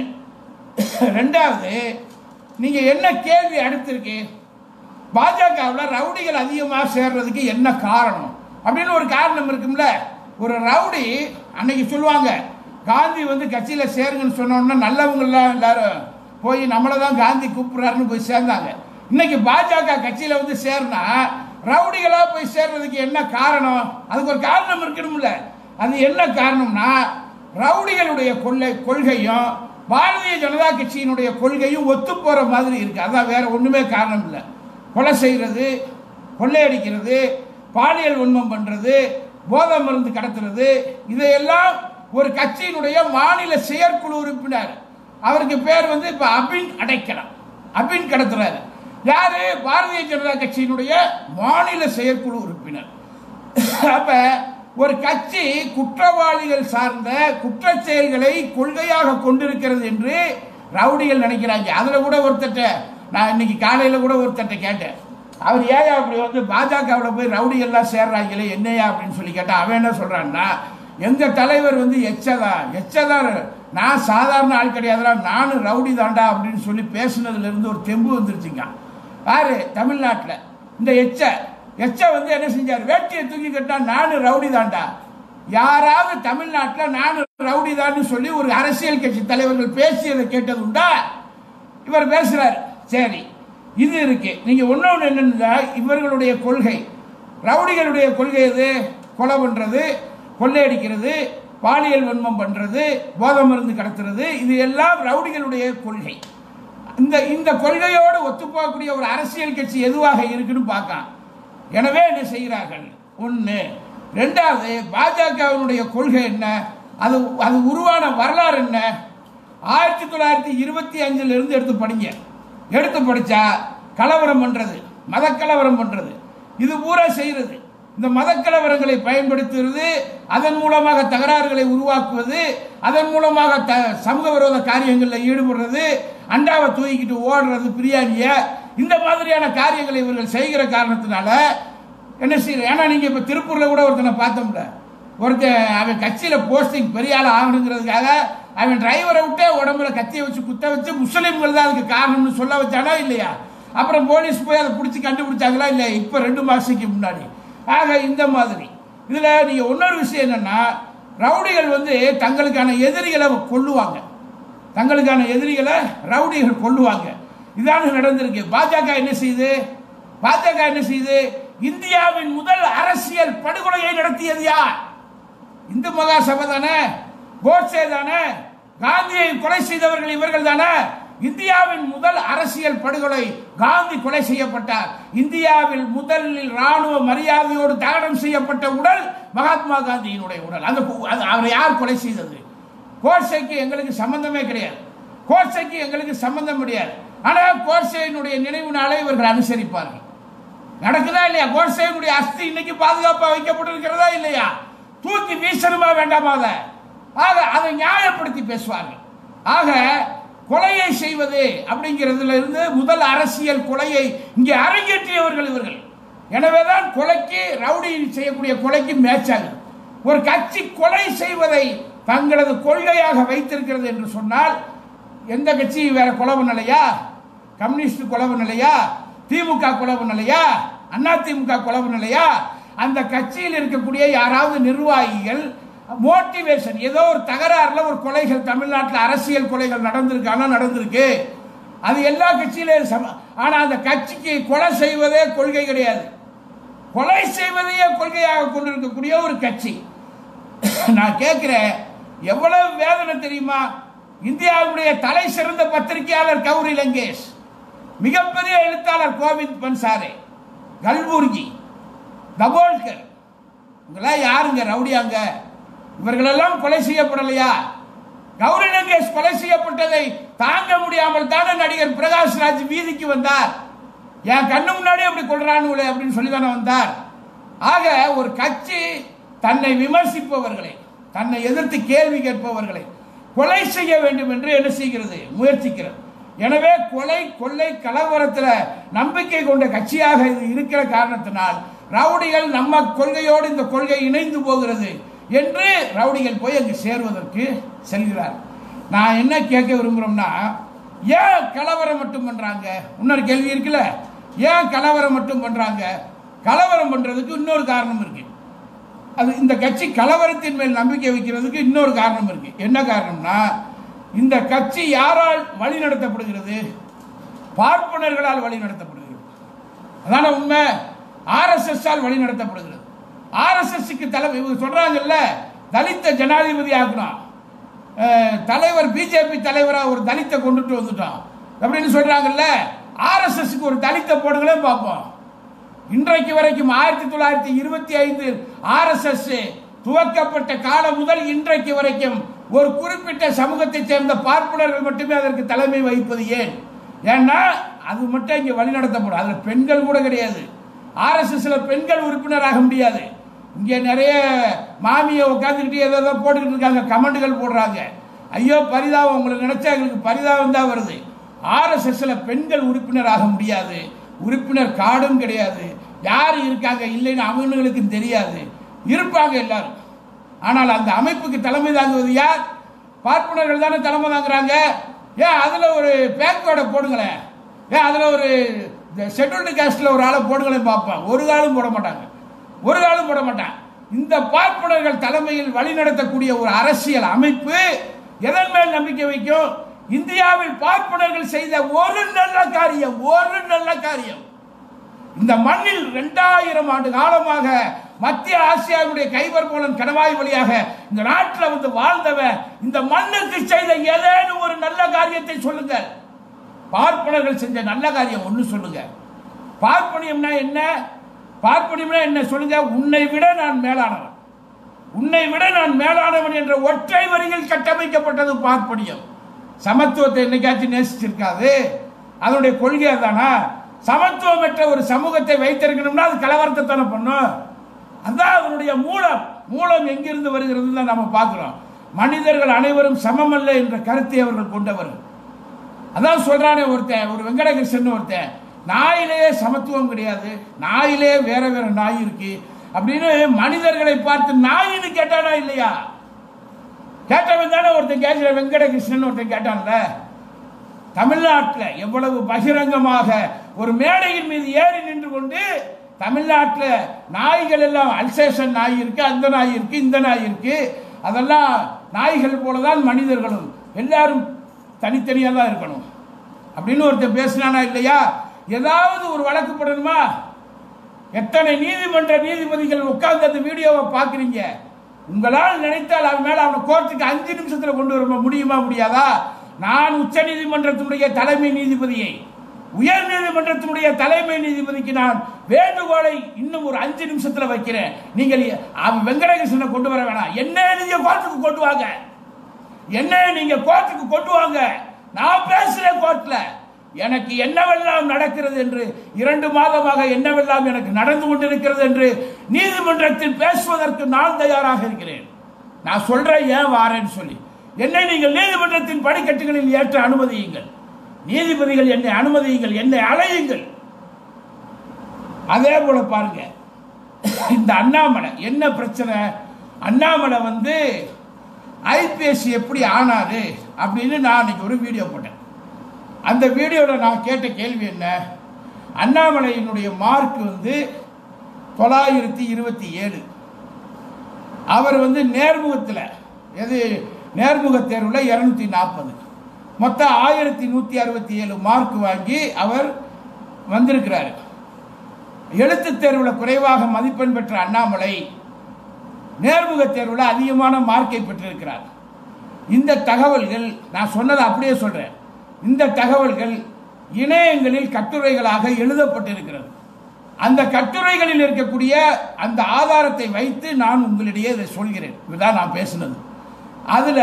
ரெண்டாவது, நீங்க என்ன கேள்வி அடுத்திருக்கு, பாஜகவில் ரவுடிகள் அதிகமாக சேர்றதுக்கு என்ன காரணம் அப்படின்னு ஒரு காரணம் இருக்கும்ல. ஒரு ரவுடி அன்னைக்கு சொல்லுவாங்க, காந்தி வந்து கட்சியில சேருங்கன்னு சொன்னோம்னா நல்லவங்கெல்லாம் எல்லாரும் போய் நம்மளை தான் காந்தி கூப்பிடுறாருன்னு போய் சேர்ந்தாங்க. இன்னைக்கு பாஜக கட்சியில வந்து சேர்னா ரவுடிகளா போய் சேர்றதுக்கு என்ன காரணம்? அதுக்கு ஒரு காரணம் இருக்கணும்ல. அது என்ன காரணம்னா, ரவுடிகளுடைய கொள்ளை கொள்கையும் பாரதிய ஜனதா கட்சியினுடைய கொள்கையும் ஒத்து போற மாதிரி இருக்கு. அதான், வேற ஒண்ணுமே காரணம் இல்லை. கொலை செய்யறது, கொள்ளையடிக்கிறது, பாலியல் வன்மம் பண்றது, போதை மருந்து கடத்துறது, இதையெல்லாம் ஒரு கட்சியினுடைய மாநில செயற்குழு உறுப்பினர், அவருக்கு பேர் வந்து இப்ப அபின் அடைக்கலம், அபின் கடத்துறாரு. யாரு? பாரதிய ஜனதா கட்சியினுடைய மாநில செயற்குழு உறுப்பினர். அப்ப ஒரு கட்சி குற்றவாளிகள் சார்ந்த குற்ற செயல்களை கொள்கையாக கொண்டிருக்கிறது என்று ரவுடிகள் நினைக்கிறாங்க. அதுல கூட ஒருத்தட்ட நான் இன்னைக்கு காலையில கூட ஒருத்தட்ட கேட்டேன், அவர் ஏயா அப்படி வந்து பாஜகவில் போய் ரவுடிகள்லாம் சேர்றாங்களே என்னையா அப்படின்னு சொல்லி கேட்டா, அவன் என்ன சொல்றான்னா, எங்க தலைவர் வந்து எச்சதா எச்சதான், நான் சாதாரண ஆள் கிடையாதுடா, நானும் ரவுடி தாண்டா அப்படின்னு சொல்லி பேசுனதுல இருந்து ஒரு தெம்பு வந்துருச்சுங்க. யாரு? தமிழ்நாட்டில் இந்த எச்ச எச்ச வந்து என்ன செஞ்சார், வேட்டியை தூக்கி கட்டா நானும் ரவுடி தாண்டா. யாராவது தமிழ்நாட்டில் நானும் ரவுடி தான் சொல்லி ஒரு அரசியல் கட்சி தலைவர்கள் பேசியதை கேட்டது உண்டா? இவர் பேசுறாரு. சரி, இது இருக்கு. நீங்க ஒன்னொன்று என்னன்னா, இவர்களுடைய கொள்கை, ரவுடிகளுடைய கொள்கை எது? கொலை பண்றது, கொள்ளையடிக்கிறது, பாலியல் வன்மம் பண்றது, போதை மருந்து கடத்துறது, இது எல்லாம் ரவுடிகளுடைய கொள்கை. இந்த இந்த கொள்கையோடு ஒத்துப்போகக்கூடிய ஒரு அரசியல் கட்சி எதுவாக இருக்குன்னு பார்க்கலாம். எனவே என்ன செய்கிறார்கள்? ஒன்று. ரெண்டாவது, பாஜகவினுடைய கொள்கை என்ன, அது அது உருவான வரலாறு என்ன? ஆயிரத்தி தொள்ளாயிரத்தி இருபத்தி அஞ்சுல இருந்து எடுத்து படிங்க. எடுத்து படிச்சா கலவரம் பண்றது, மத கலவரம் பண்றது, இது பூரா செய்யறது, இந்த மத கலவரங்களை பயன்படுத்துவது, அதன் மூலமாக தகராறுகளை உருவாக்குவது, அதன் மூலமாக சமூக விரோத காரியங்களில் ஈடுபடுறது, அண்டாவை தூக்கிட்டு ஓடுறது, பிரியாணிய, இந்த மாதிரியான காரியங்களை இவர்கள் செய்கிற காரணத்தினால என்ன செய்யற? ஏன்னா நீங்க இப்ப திருப்பூர்ல கூட ஒருத்தனை பார்த்தோம்ல, ஒருத்தன் அவன் கட்சியில் போஸ்டிங் பெரிய ஆள் ஆகணுங்கிறதுக்காக அவன் டிரைவரை விட்டே உடம்புல கத்தியை வச்சு குத்த வச்சு முஸ்லீம்கள் தான் அதுக்கு காரணம்னு சொல்ல வச்சானா இல்லையா? அப்புறம் போலீஸ் போய் அதை பிடிச்சி கண்டுபிடிச்சாங்களா இல்லையா? இப்போ ரெண்டு மாதத்துக்கு முன்னாடி. ஆக இந்த மாதிரி இதில் நீங்கள் இன்னொரு விஷயம் என்னென்னா, ரவுடிகள் வந்து தங்களுக்கான எதிரிகளை கொல்லுவாங்க, தங்களுக்கான எதிரிகளை ரவுடிகள் கொல்லுவாங்க. இதான நடந்திருக்கு. பாஜக என்ன செய்யுது? பாஜக என்ன செய்யுது? இந்தியாவின் முதல் அரசியல் படுகொலையை நடத்தியது யார்? இந்து மகா சபை தானே, கோட்சே தானே, காந்தியை கொலை செய்தவர்கள் இவர்கள் தானே. இந்தியாவின் முதல் அரசியல் படுகொலை, காந்தி கொலை செய்யப்பட்டார். இந்தியாவில் முதலில் ராணுவ மரியாதையோடு தகனம் செய்யப்பட்ட உடல் மகாத்மா காந்தியினுடைய உடல். அந்த அவரை யார் கொலை செய்தது? கோட்சேக்கு எங்களுக்கு சம்பந்தமே கிடையாது, கோட்சேக்கு எங்களுக்கு சம்பந்தம் கிடையாது. ஆனால் கோட்சேயினுடைய நினைவு நாளை இவர்கள் அனுசரிப்பார்கள். நடக்குதா இல்லையா? கோட்சேயினுடைய அஸ்தி இன்னைக்கு பாதுகாப்பாக வைக்கப்பட்டிருக்கிறதா இல்லையா? தூக்கி வீசணுமா வேண்டாமா? ஆக அதை நியாயப்படுத்தி பேசுவார்கள். ஆக கொலையை செய்வது அப்படிங்கிறதுல இருந்து முதல் அரசியல் கொலையை இங்கே அரங்கேற்றியவர்கள் இவர்கள். எனவேதான் கொலைக்கு, ரவுடி செய்யக்கூடிய கொலைக்கு மேட்ச் ஆகுது. ஒரு கட்சி கொலை செய்வதை தங்களது கொள்கையாக வைத்திருக்கிறது என்று சொன்னால், எந்த கட்சி வேற கொலை பண்ணலையா? கம்யூனிஸ்ட் கொலை பண்ணலையா? திமுக கொலை பண்ணலையா? அண்ணா திமுக கொலை பண்ணலையா? அந்த கட்சியில் இருக்கக்கூடிய யாராவது நிர்வாகிகள் மோட்டிவேஷன், ஏதோ ஒரு தகராறுல ஒரு கொலைகள் தமிழ்நாட்டில் அரசியல் கொலைகள் நடந்திருக்கானா? நடந்திருக்கு. அது எல்லா கட்சியிலும். ஆனா அந்த கட்சிக்கு கொலை செய்வதே கொள்கை கிடையாது, கொலை செய்வதையே கொள்கையாக கொண்டிருக்கக்கூடிய ஒரு கட்சி. நான் கேட்கிறேன், எவ்வளவு வேதனை தெரியுமா? இந்தியாவுடைய தலை சிறந்த பத்திரிகையாளர் கௌரி லங்கேஷ், மிகப்பெரிய எழுத்தாளர் கோவிந்த் பன்சாரே, கல்புர்கி, தபோல்கர், இவங்கெல்லாம் யாருங்க? ரவுடியாங்க. இவர்களெல்லாம் கொலை செய்யப்படலையா? கௌரி லங்கேஷ் கொலை செய்யப்பட்டதை தாங்க முடியாமல் தானே நடிகர் பிரகாஷ் ராஜ் வீதிக்கு வந்தார். என் கண்ணு முன்னாடி அப்படி கொள்றானுங்களே அப்படின்னு சொல்லி தானே வந்தார். ஆக ஒரு கட்சி தன்னை விமர்சிப்பவர்களை, தன்னை எதிர்த்து கேள்வி கேட்பவர்களை கொலை செய்ய வேண்டும் என்று என்ன செய்கிறது? முயற்சிக்கிறது. எனவே கொலை, கொள்ளை, கலவரத்தில் நம்பிக்கை கொண்ட கட்சியாக இது இருக்கிற காரணத்தினால் ரவுடிகள் நம்ம கொள்கையோடு இந்த கொள்கை இணைந்து போகிறது என்று ரவுடிகள் போய் அங்கு சேருவதற்கு செல்கிறார். நான் என்ன கேட்க விரும்புகிறோம்னா, ஏன் கலவரம் மட்டும் பண்றாங்க? இன்னொரு கேள்வி இருக்குல்ல, ஏன் கலவரம் மட்டும் பண்றாங்க? கலவரம் பண்றதுக்கு இன்னொரு காரணம் இருக்கு. அது இந்த கட்சி கலவரத்தின் மேல் நம்பிக்கை வைக்கிறதுக்கு இன்னொரு காரணம் இருக்கு. என்ன காரணம்னா, இந்த கட்சி யாரால் வழி நடத்தப்படுகிறது? பார்ப்பனர்களால் வழி நடத்தப்படுகிறது. அதான உண்மை. ஆர்எஸ்எஸ் ஆல் வழி நடத்தப்படுகிறது. ஆர்எஸ்எஸ்க்கு தலைவர் இவங்க சொல்றாங்கல்ல, தலித்த ஜனாதிபதி ஆகணும், தலைவர் பிஜேபி தலைவராக ஒரு தலித்தை கொண்டுட்டு வந்துட்டோம் அப்படின்னு சொல்றாங்கல்ல. ஆர்எஸ்எஸ்க்கு ஒரு தலித்த போடுங்களே பார்ப்போம். இன்றைக்கு வரைக்கும் ஆயிரத்தி தொள்ளாயிரத்தி இருபத்தி ஐந்து ஆர்எஸ்எஸ் துவக்கப்பட்ட காலம் முதல் இன்றைக்கு வரைக்கும் ஒரு குறிப்பிட்ட சமூகத்தை சேர்ந்த பார்ப்பனர்கள் மட்டுமே அதற்கு தலைமை வகிப்பது. ஏன்? ஏன்னா அது மட்டும் இங்கே வழிநடத்தப்படும். அதில் பெண்கள் கூட கிடையாது. ஆர்எஸ்எஸ்ல பெண்கள் உறுப்பினராக முடியாது. இங்கே நிறைய மாமியை உட்காந்துக்கிட்டு ஏதோ போட்டுக்கிட்டு இருக்காங்க, கமெண்ட்கள் போடுறாங்க. ஐயோ பரிதாபம், உங்களுக்கு நினைச்சா எங்களுக்கு பரிதாபம் தான் வருது. ஆர்எஸ்எஸ்ல பெண்கள் உறுப்பினராக முடியாது, உறுப்பினர் கார்டும் கிடையாது. யார் இருக்காங்க இல்லைன்னு அவங்களுக்கு தெரியாது, இருப்பாங்க எல்லாரும். ஆனால் அந்த அமைப்புக்கு தலைமை தாங்குவது யார்? பார்ப்பனர்கள் தானே தலைமை தாங்குறாங்க. ஏன் அதுல ஒரு பேக்கோட போடுங்களேன், ஏன் அதுல ஒரு ஷெட்யூல்டு காஸ்ட்ல ஒரு ஆளை போடுங்களேன் பார்ப்பேன். ஒரு காலம் போட மாட்டாங்க, ஒரு காலம் போட மாட்டாங்க. இந்த பார்ப்பனர்கள் தலைமையில் வழிநடத்தக்கூடிய ஒரு அரசியல் அமைப்பு எதன் மேல் நம்பிக்கை வைக்கும்? இந்தியாவில் பார்ப்பனர்கள் செய்த ஒரு நல்ல காரியம், ஒரு நல்ல காரியம். இந்த மண்ணில் இரண்டாயிரம் ஆண்டு காலமாக மத்திய ஆசியாவுடைய கைபர் போலன் கணவாய் வழியாக இந்த நாட்டில் வந்து வாழ்ந்தவன் இந்த மண்ணுக்கு செய்த ஏதேனும் ஒரு நல்ல காரியத்தை சொல்லுங்கள். பார்ப்பனர்கள் செஞ்ச நல்ல காரியம் ஒன்று சொல்லுங்க. பார்ப்பனியம்னா என்ன? பார்ப்பனியம்னா என்ன சொல்லுங்க? உன்னை விட நான் மேலானவன், உன்னை விட நான் மேலானவன் என்ற ஒற்றை வரியில் கட்டமைக்கப்பட்டது பார்ப்பனியம். சமத்துவத்தை என்னைக்காச்சும் நேசிச்சிருக்காது. அதனுடைய கொள்கை தானா? சமத்துவமற்ற ஒரு சமூகத்தை வைத்திருக்கணும்னா அது கலவரத்தை தானே பண்ணும். அதான் அதனுடைய மூலம். மூலம் எங்கிருந்து வருகிறது தான் நம்ம பார்க்கிறோம். மனிதர்கள் அனைவரும் சமமல்ல என்ற கருத்தை அவர்கள் கொண்டவர்கள். அதான் சொல்றானே ஒருத்தன், ஒரு வெங்கடகிருஷ்ணன் ஒருத்தன், நாயிலேயே சமத்துவம் கிடையாது, நாயிலே வேற வேற நாய் இருக்கு, அப்படின்னு மனிதர்களை பார்த்து நாயின்னு கேட்டானா இல்லையா? கேட்டவன் தானே ஒருத்தன் கேட்கிற, வெங்கடகிருஷ்ணன் ஒருத்தன் கேட்டான்ல. தமிழ்நாட்டில் எவ்வளவு பகிரங்கமாக ஒரு மேடையின் மீது ஏறி நின்று கொண்டு தமிழ்நாட்டில் நாய்கள் எல்லாம் அல்சேஷன் நாய் இருக்கு, அந்த நாய் இருக்கு, இந்த நாய் இருக்கு, அதெல்லாம் நாய்கள் போலதான் மனிதர்களும், எல்லாரும் தனித்தனியாக தான் இருக்கணும் அப்படின்னு ஒருத்தர் பேசினானா இல்லையா? ஏதாவது ஒரு வழக்கு போடணுமா? எத்தனை நீதிமன்ற நீதிபதிகள் உட்கார்ந்து அந்த வீடியோவை பார்க்குறீங்க. உங்களால் நினைத்தால் அவன் மேல அவனை கோர்ட்டுக்கு அஞ்சு நிமிஷத்தில் கொண்டு வர முடியுமா முடியாதா? நான் உச்ச நீதிமன்றத்தினுடைய தலைமை நீதிபதியை, உயர் நீதிமன்றத்தினுடைய தலைமை நீதிபதிக்கு நான் வேண்டுகோளை இன்னும் ஒரு அஞ்சு நிமிஷத்தில் வைக்கிறேன். நீங்கள் அவன் வெங்கடகிருஷ்ணனை கொண்டு வர வேணாம், என்ன நீங்க கோர்ட்டுக்கு கொண்டு வாங்க, என்ன நீங்க கோர்ட்டுக்கு கொண்டு வாங்க. நான் பேசுறேன் கோர்ட்ல எனக்கு என்னவெல்லாம் நடக்கிறது என்று, இரண்டு மாதமாக என்னவெல்லாம் எனக்கு நடந்து கொண்டிருக்கிறது என்று நீதிமன்றத்தில் பேசுவதற்கு நான் தயாராக இருக்கிறேன். நான் சொல்றேன் ஏன் வாரேன்னு சொல்லி. என்னை நீங்கள் நீதிமன்றத்தின் படிக்கட்டுகளில் ஏற்ற அனுமதியுங்கள், நீதிபதிகள் என்னை அனுமதியுங்கள், என்னை அழையுங்கள். அதே போல பாருங்க, இந்த அண்ணாமலை என்ன பிரச்சனை? அண்ணாமலை வந்து ஐபிஎஸ் எப்படி ஆனாரு அப்படின்னு நான் அன்னைக்கு ஒரு வீடியோ போட்டேன். அந்த வீடியோவில் நான் கேட்ட கேள்வி என்ன, அண்ணாமலையினுடைய மார்க் வந்து தொள்ளாயிரத்தி இருபத்தி ஏழு அவர் வந்து நேர்முகத்தில், எது நேர்முக தேர்வில் இருநூத்தி நாற்பது, மொத்தம் ஆயிரத்தி நூற்றி அறுபத்தி ஏழு மார்க் வாங்கி அவர் வந்திருக்கிறார். எழுத்து தேர்வில் குறைவாக மதிப்பெண் பெற்ற அண்ணாமலை நேர்முக தேர்வில் அதிகமான மார்க்கை பெற்றிருக்கிறார். இந்த தகவல்கள் நான் சொன்னதை அப்படியே சொல்றேன். இந்த தகவல்கள் இணையங்களில் கட்டுரைகளாக எழுதப்பட்டிருக்கிறது. அந்த கட்டுரைகளில் இருக்கக்கூடிய அந்த ஆதாரத்தை வைத்து நான் உங்களிடையே இதை சொல்கிறேன். இதுதான் நான் பேசினது. அதுல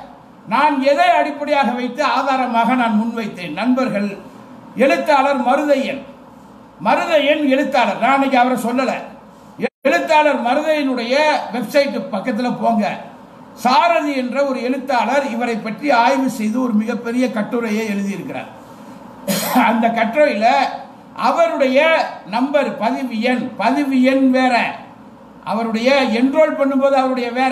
நான் எதை அடிப்படையாக வைத்து ஆதாரமாக நான் முன்வைத்தேன். நண்பர்கள், எழுத்தாளர் மருதையன், மருதையன் எழுத்தாளர், நான் அன்னைக்கு அவரை சொல்லல. எழுத்தாளர் மருதையனுடைய வெப்சைட் பக்கத்தில் போங்க. சாரதி என்ற ஒரு எழுத்தாளர் இவரை பற்றி ஆய்வு செய்து ஒரு மிகப்பெரிய கட்டுரையை எழுதியிருக்கிறார். அந்த கட்டுரையில அவருடைய நம்பர், பதிவு எண், பதிவு எண் வேற, அவருடைய என்ரோல் பண்ணும்போது அவருடைய வேற,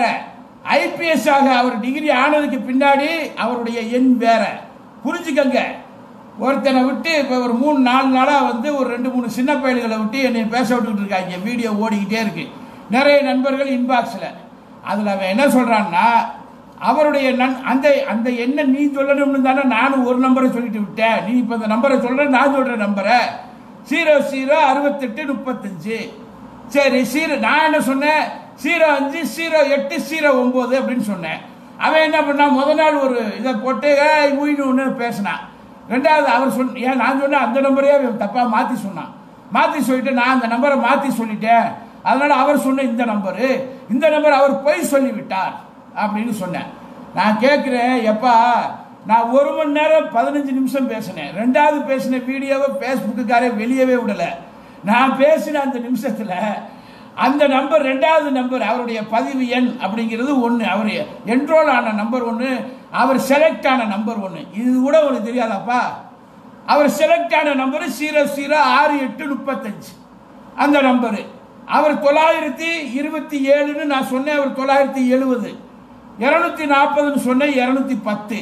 ஐபிஎஸ் ஆக அவர் டிகிரி ஆனதுக்கு பின்னாடி அவருடைய எண் வேற. புரிஞ்சுக்கங்க. ஒருத்தனை விட்டு இப்போ ஒரு மூணு நாலு நாளாக வந்து ஒரு ரெண்டு மூணு சின்ன பயல்களை விட்டு என்னை பேச விட்டுக்கிட்டு இருக்காங்க. வீடியோ ஓடிக்கிட்டே இருக்கு, நிறைய நண்பர்கள் இன்பாக்ஸில். அதில் அவன் என்ன சொல்கிறான்னா, அவருடைய நன் அந்த அந்த என்ன நீ சொல்லணும்னு தானே நானும் ஒரு நம்பரை சொல்லிட்டு விட்டேன். நீ இப்போ இந்த நம்பரை சொல்கிற, நான் சொல்கிற நம்பரை ஜீரோ ஜீரோ அறுபத்தெட்டு முப்பத்தஞ்சு. சரி, சீரோ நான் என்ன சொன்னேன், ஜீரோ அஞ்சு ஜீரோ எட்டு ஜீரோ ஒம்பது அப்படின்னு சொன்னேன். அவன் என்ன பண்ணான், முத நாள் ஒரு இதை போட்டு ஊயின்னு பேசினான். ரெண்டாவது அவர் சொன்ன, ஏன் நான் சொன்னேன் அந்த நம்பரையே தப்பாக மாற்றி சொன்னான். மாற்றி சொல்லிட்டு நான் அந்த நம்பரை மாற்றி சொல்லிட்டேன், அதனால அவர் சொன்ன இந்த நம்பரு, இந்த நம்பர் அவர் பொய் சொல்லிவிட்டார் அப்படின்னு சொன்னேன். நான் கேட்குறேன், எப்பா நான் ஒரு மணி நேரம் பதினஞ்சு நிமிஷம் பேசினேன். ரெண்டாவது பேசின வீடியோவை ஃபேஸ்புக்குக்காரே வெளியவே விடலை. நான் பேசின அந்த நிமிஷத்தில் அந்த நம்பர், ரெண்டாவது நம்பர், அவருடைய பதிவு எண் அப்படிங்கிறது ஒன்று, அவர் என்ரோல் ஆன நம்பர் ஒன்று, அவர் செலக்ட் ஆன நம்பர் ஒன்று. இது கூட உனக்கு தெரியாதாப்பா? அவர் செலக்ட் ஆன நம்பர் ஜீரோ ஜீரோ ஆறு எட்டு முப்பத்தஞ்சு அந்த நம்பரு. அவர் தொள்ளாயிரத்தி இருபத்தி ஏழுன்னு நான் சொன்னேன், அவர் தொள்ளாயிரத்தி எழுபது, இருநூத்தி நாற்பதுன்னு சொன்னேன், இருநூத்தி பத்து.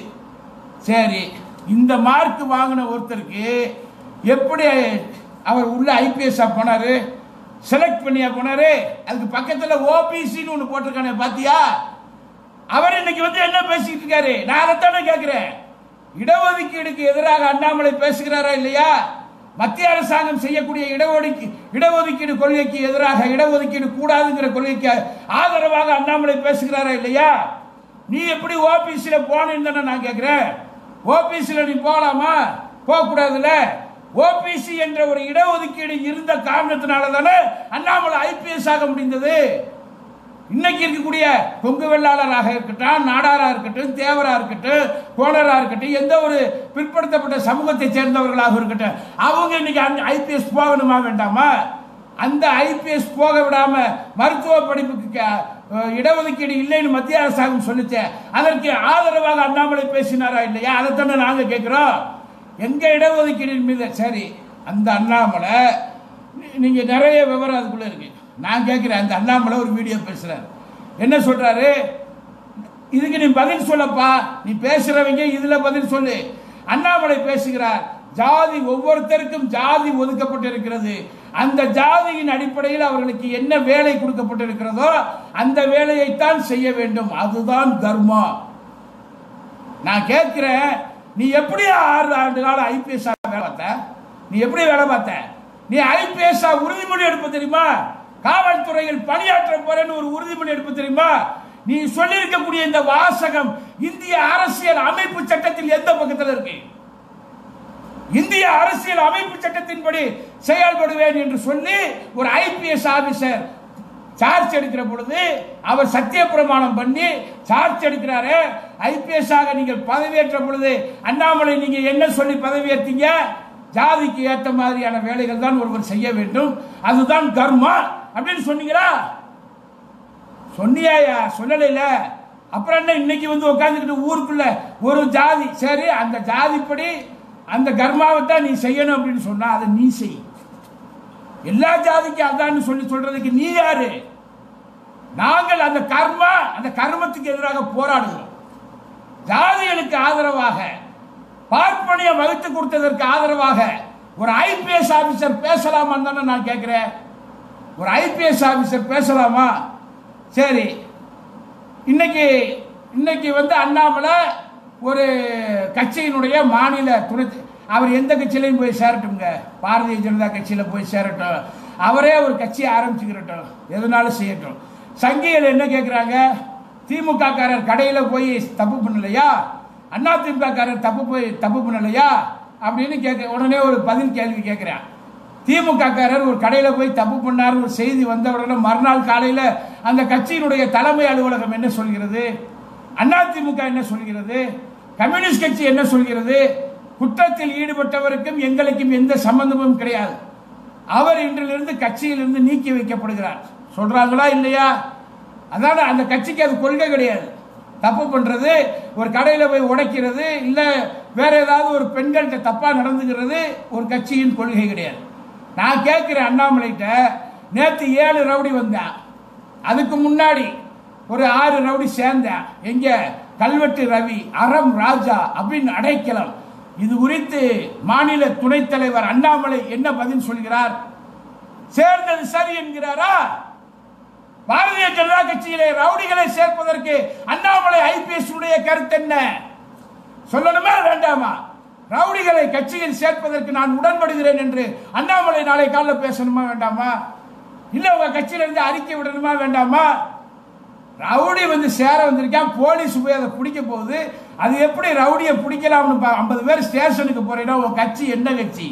சரி, இந்த மார்க் வாங்கின ஒருத்தருக்கு எப்படி அவர் உள்ள ஐபிஎஸ் போனாரு, செலக்ட் பண்ணியா போனாரு? அதுக்கு பக்கத்தில் ஓபிசின்னு ஒன்று போட்டிருக்கானே பாத்தியா? அவர் இன்னைக்கு வந்து என்ன பேசிக்கிட்டு இருக்காரு? நான் அதைத்தானே கேட்கிறேன். இடஒதுக்கீடுக்கு எதிராக அண்ணாமலை பேசுகிறாரா இல்லையா? மத்திய அரசாங்கம் செய்யக்கூடிய இடஒதுக்கீடு இடஒதுக்கீடு கொள்கைக்கு எதிராக, இடஒதுக்கீடு கூடாதுங்கிற கொள்கைக்கு ஆதரவாக அண்ணாமலை பேசுகிறாரா இல்லையா? நீ எப்படி ஓபிசியில போனேன்னு தானே நான் கேட்கிறேன். ஓபிசியில நீ போகலாமா? போகக்கூடாதுல்ல. ஓபிசி என்ற ஒரு இடஒதுக்கீடு இருந்த காரணத்தினால தானே அண்ணாமலை ஐபிஎஸ் ஆக முடிந்தது. இன்னைக்கு இருக்கக்கூடிய கொங்கு வெள்ளாளராக இருக்கட்டும், நாடாரா இருக்கட்டும், தேவரா இருக்கட்டும், கோணரா இருக்கட்டும், எந்த ஒரு பிற்படுத்தப்பட்ட சமூகத்தை சேர்ந்தவர்களாக இருக்கட்டும், அவங்க இன்னைக்கு ஐபிஎஸ் போகணுமா வேண்டாமா? அந்த ஐபிஎஸ் போக விடாம மருத்துவ படிப்புக்கு இடஒதுக்கீடு இல்லைன்னு மத்திய அரசாங்கம் சொல்லிச்சு, அதற்கு ஆதரவாக அண்ணாமலை பேசினாரா இல்லையா? அதைத்தானே நாங்க கேட்கிறோம். எங்க இடஒதுக்கீடு மீது சரி, அந்த அண்ணாமலை நீங்க நிறைய விவரம் அதுக்குள்ள இருக்கு. நான் கேட்கிறேன், அந்த அண்ணாமலை ஒரு வீடியோ பேசுறாரு, என்ன சொல்றாரு? இதுக்கு நீ பதில் சொல்லப்பா, நீ பேசுறவங்க இதுல பதில் சொல்லு. அண்ணாமலை பேசுகிறார், ஜாதி ஒவ்வொருத்தருக்கும் ஜாதி ஒதுக்கப்பட்டிருக்கிறது, அந்த ஜாதியின் அடிப்படையில் அவர்களுக்கு என்ன வேலை கொடுக்கப்பட்டிருக்கிறதோ அந்த வேலையைத்தான் செய்ய வேண்டும், அதுதான் தர்மா. நான் கேட்கிறேன், நீ எப்படி ஆறு ஆண்டு கால ஐபிஎஸ் வேலை பார்த்த? நீ எப்படி வேலை பார்த்த? நீ ஐபிஎஸ் உறுதிமொழி எடுப்ப தெரியுமா? காவல்துறையில் பணியாற்ற போறேன்னு ஒரு உறுதிமொழி எடுப்ப தெரியுமா? நீ சொல்லியிருக்கக்கூடிய இந்த வாசகம் இந்திய அரசியல் அமைப்பு சட்டத்தில் எந்த பக்கத்தில் இருக்கு? இந்திய அரசியல் அமைப்பு சட்டத்தின்படி செயல்படுவேன் என்று சொல்லி ஒரு ஐபிஎஸ் ஆபீசர் சார்ஜ் எடுக்கிற பொழுது அவர் சத்திய பிரமாணம் பண்ணி சார்ஜ் எடுக்கிறாரு. ஐபிஎஸ் ஆக நீங்கள் பதவியேற்ற பொழுது அண்ணாமலை நீங்க என்ன சொல்லி பதவியேற்றீங்க? ஜாதிக்கு ஏற்ற மாதிரியான வேலைகள் தான் ஒருவர் செய்ய வேண்டும், அதுதான் கர்மா அப்படின்னு சொன்னீங்களா? சொன்னியா? சொல்லல. அப்புறம் என்ன இன்னைக்கு வந்து உட்காந்துக்கிட்டு ஊருக்குள்ள ஒரு ஜாதி, சரி அந்த ஜாதிப்படி அந்த கர்மாவை தான் நீ செய்யணும் அப்படின்னு சொன்னா அதை நீ செய். எல்லா ஜாதிக்கும் அதான் சொல்லி சொல்றதுக்கு நீ யாரு? நாங்கள் அந்த கர்மா அந்த கர்மத்துக்கு எதிராக போராடுகிறோம். ஜாதிகளுக்கு ஆதரவாக பார்ப்பனியம் வகுத்து கொடுத்ததற்கு ஆதரவாக ஒரு ஐபிஎஸ் ஆபீசர் பேசலாமா தானே நான் கேட்கிறேன். ஒரு ஐபிஎஸ் ஆபீசர் பேசலாமா? சரி, இன்னைக்கு இன்னைக்கு வந்து அண்ணாமலை ஒரு கட்சியினுடைய மாநில துணை, அவர் எந்த கட்சியிலையும் போய் சேரட்டுங்க, பாரதிய ஜனதா கட்சியில் போய் சேரட்டும், அவரே ஒரு கட்சியை ஆரம்பிச்சுக்கிறட்டும், எதுனாலும் செய்யட்டும். சங்கிகள் என்ன கேட்குறாங்க? திமுக காரர் கடையில் போய் தப்பு பண்ணலையா, அண்ணா திமுக காரர் தப்பு போய் தப்பு பண்ணலையா அப்படின்னு கேட்க உடனே ஒரு பதில் கேள்வி கேட்குறேன். திமுக காரர் ஒரு கடையில் போய் தப்பு பண்ணார் ஒரு செய்தி வந்த உடனே மறுநாள் காலையில் அந்த கட்சியினுடைய தலைமை அலுவலகம் என்ன சொல்கிறது? அண்ணா திமுக என்ன சொல்கிறது? கம்யூனிஸ்ட் கட்சி என்ன சொல்கிறது? குற்றத்தில் ஈடுபட்டவருக்கும் எங்களுக்கும் எந்த சம்பந்தமும் கிடையாது, அவர் இன்றிலிருந்து கட்சியிலிருந்து நீக்கி வைக்கப்படுகிறார் சொல்றாங்களா இல்லையா? அதாவது அந்த கட்சிக்கு அது கொள்கை கிடையாது. தப்பு பண்றது, ஒரு கடையில் போய் உடைக்கிறது, இல்ல வேற ஏதாவது ஒரு பெண்கள்கிட்ட தப்பா நடந்துகிறது ஒரு கட்சியின் கொள்கை கிடையாது. நான் கேட்கிறேன் அண்ணாமலைகிட்ட, நேற்று ஏழு ரவுடி வந்தேன், அதுக்கு முன்னாடி ஒரு ஆறு ரவுடி சேர்ந்தேன், எங்க கல்வெட்டு ரவி, அறம் ராஜா அப்படின்னு அடைக்கலாம். இது குறித்து மாநில துணைத் தலைவர் அண்ணாமலை என்ன பதில் சொல்கிறார்? சேர்ந்தது சரி என்கிறாரா? பாரதிய ஜனதா கட்சியிலே ரவுடிகளை சேர்ப்பதற்கு அண்ணாமலை ஐபிஎஸ் உடைய கருத்து என்ன? சொல்லணுமா வேண்டாமா? ரவுடிகளை கட்சியில் சேர்ப்பதற்கு நான் உடன்படுகிறேன் என்று அண்ணாமலை நாளை காலையில் பேசணுமா வேண்டாமா? இல்ல உங்க கட்சியிலிருந்து அறிக்கை விடணுமா வேண்டாமா? ரவுடி வந்து சேர வந்திருக்கான், போலீஸ் போய் அதை பிடிக்க போகுது, அது எப்படி ரவுடியை பிடிக்கலாம்னு ஐம்பது பேர் ஸ்டேஷனுக்கு போறீங்கன்னா உன் கட்சி என்ன கட்சி?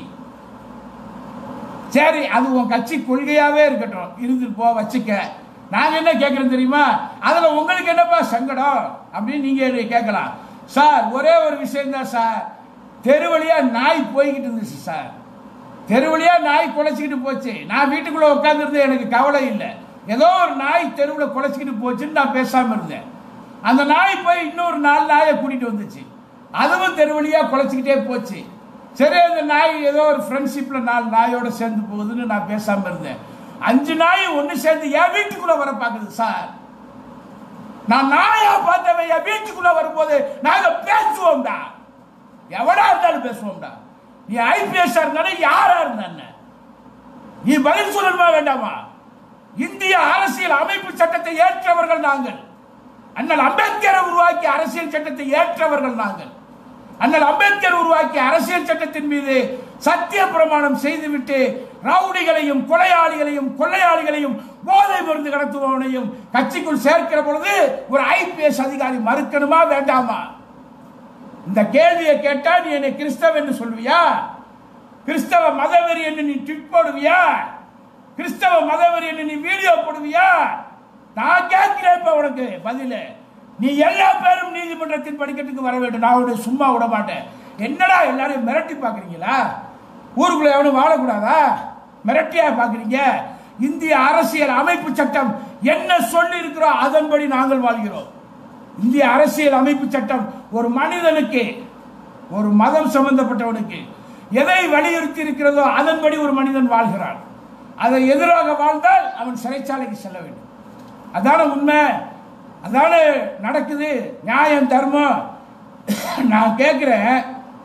சரி, அது உன் கட்சி கொள்கையாவே இருக்கட்டும், இருந்துட்டு போ, வச்சுக்க. நாங்க என்ன கேட்கறோம் தெரியுமா? அதுல உங்களுக்கு என்னப்பா சங்கடம் அப்படின்னு நீங்க கேட்கலாம். சார் ஒரே ஒரு விஷயம் தான் சார், தெரு வழியா நாய் போய்கிட்டு இருந்துச்சு சார், தெரு வழியா நாய் குலைச்சிக்கிட்டு போச்சு, நான் வீட்டுக்குள்ள உட்காந்துருந்தேன், எனக்கு கவலை இல்லை, ஏதோ ஒரு நாய் தெருவில் குலைச்சிக்கிட்டு போச்சுன்னு நான் பேசாம இருந்தேன். அந்த நாய் போய் இன்னொரு நாலு நாயை கூட்டிட்டு வந்துச்சு, அதுவும் தெரு வழியா குலைச்சிக்கிட்டே போச்சு. சரி, அந்த நாய் ஏதோ ஒரு ஃப்ரெண்ட்ஷிப்ல நாலு நாயோட சேர்ந்து போகுதுன்னு நான் பேசாம இருந்தேன். அஞ்சு நாய் ஒன்னு சேர்ந்து என் வீட்டுக்குள்ள வர பாக்குது சார். நான் நாயா பார்த்தவன் என் வீட்டுக்குள்ள வரும்போது நாங்க பேசுவோம்டா, எவடா இருந்தாலும் பேசுவோம்டா. நீ ஐபிஎஸ் இருந்தாலும் யாரா இருந்தா நீ பதில் சொல்லணுமா வேண்டாமா? இந்திய அரசியல் அமைப்பு சட்டத்தை ஏற்றவர்கள் நாங்கள். அண்ணல் அம்பேத்கரை உருவாக்கிய அரசியல் சட்டத்தை ஏற்றவர்கள் நாங்கள். அண்ணல் அம்பேத்கர் உருவாக்கிய அரசியல் சட்டத்தின் மீது சத்திய பிரமாணம் செய்துவிட்டு ரவுடிகளையும் கொலையாளிகளையும் கொள்ளையாளிகளையும் போதை மருந்து கடத்துபவனையும் கட்சிக்குள் சேர்க்கிற பொழுது ஒரு ஐபிஎஸ் அதிகாரி மறுக்கணுமா வேண்டாமா? இந்த கேள்வியை கேட்டா நீ என்னை கிறிஸ்தவ என்று சொல்வியா? கிறிஸ்தவ மதவெறி என்று நீ ட்வீட் போடுவியா? கிறிஸ்தவ மதவெறி என்று நீ வீடியோ போடுவியா? நான் கேட்கிறேன் இப்ப உனக்கு பதில. நீ எல்லா பேரும் நீதிமன்றத்தின் படிக்கட்டுக்கு வர வேண்டும், நான் உன்னை சும்மா விட மாட்டேன். என்னடா எல்லாரும் மிரட்டி பாக்குறீங்களா? ஊருக்குள்ள எவனும் வாழக்கூடாதா? மிரட்டியா பாக்குறீங்க? இந்திய அரசியல் அமைப்பு சட்டம் என்ன சொல்லி இருக்கிறோம் அதன்படி நாங்கள் வாழ்கிறோம். இந்திய அரசியல் அமைப்பு சட்டம் ஒரு மனிதனுக்கு, ஒரு மதம் சம்பந்தப்பட்டவனுக்கு எதை வலியுறுத்தி இருக்கிறதோ அதன்படி ஒரு மனிதன் வாழ்கிறான். அதை எதிராக வாழ்ந்தால் அவன் சிறைச்சாலைக்கு செல்ல வேண்டும். அதான உண்மை, அதான நடக்குது. நியாயம் தர்மம். நான் கேட்கிறேன்,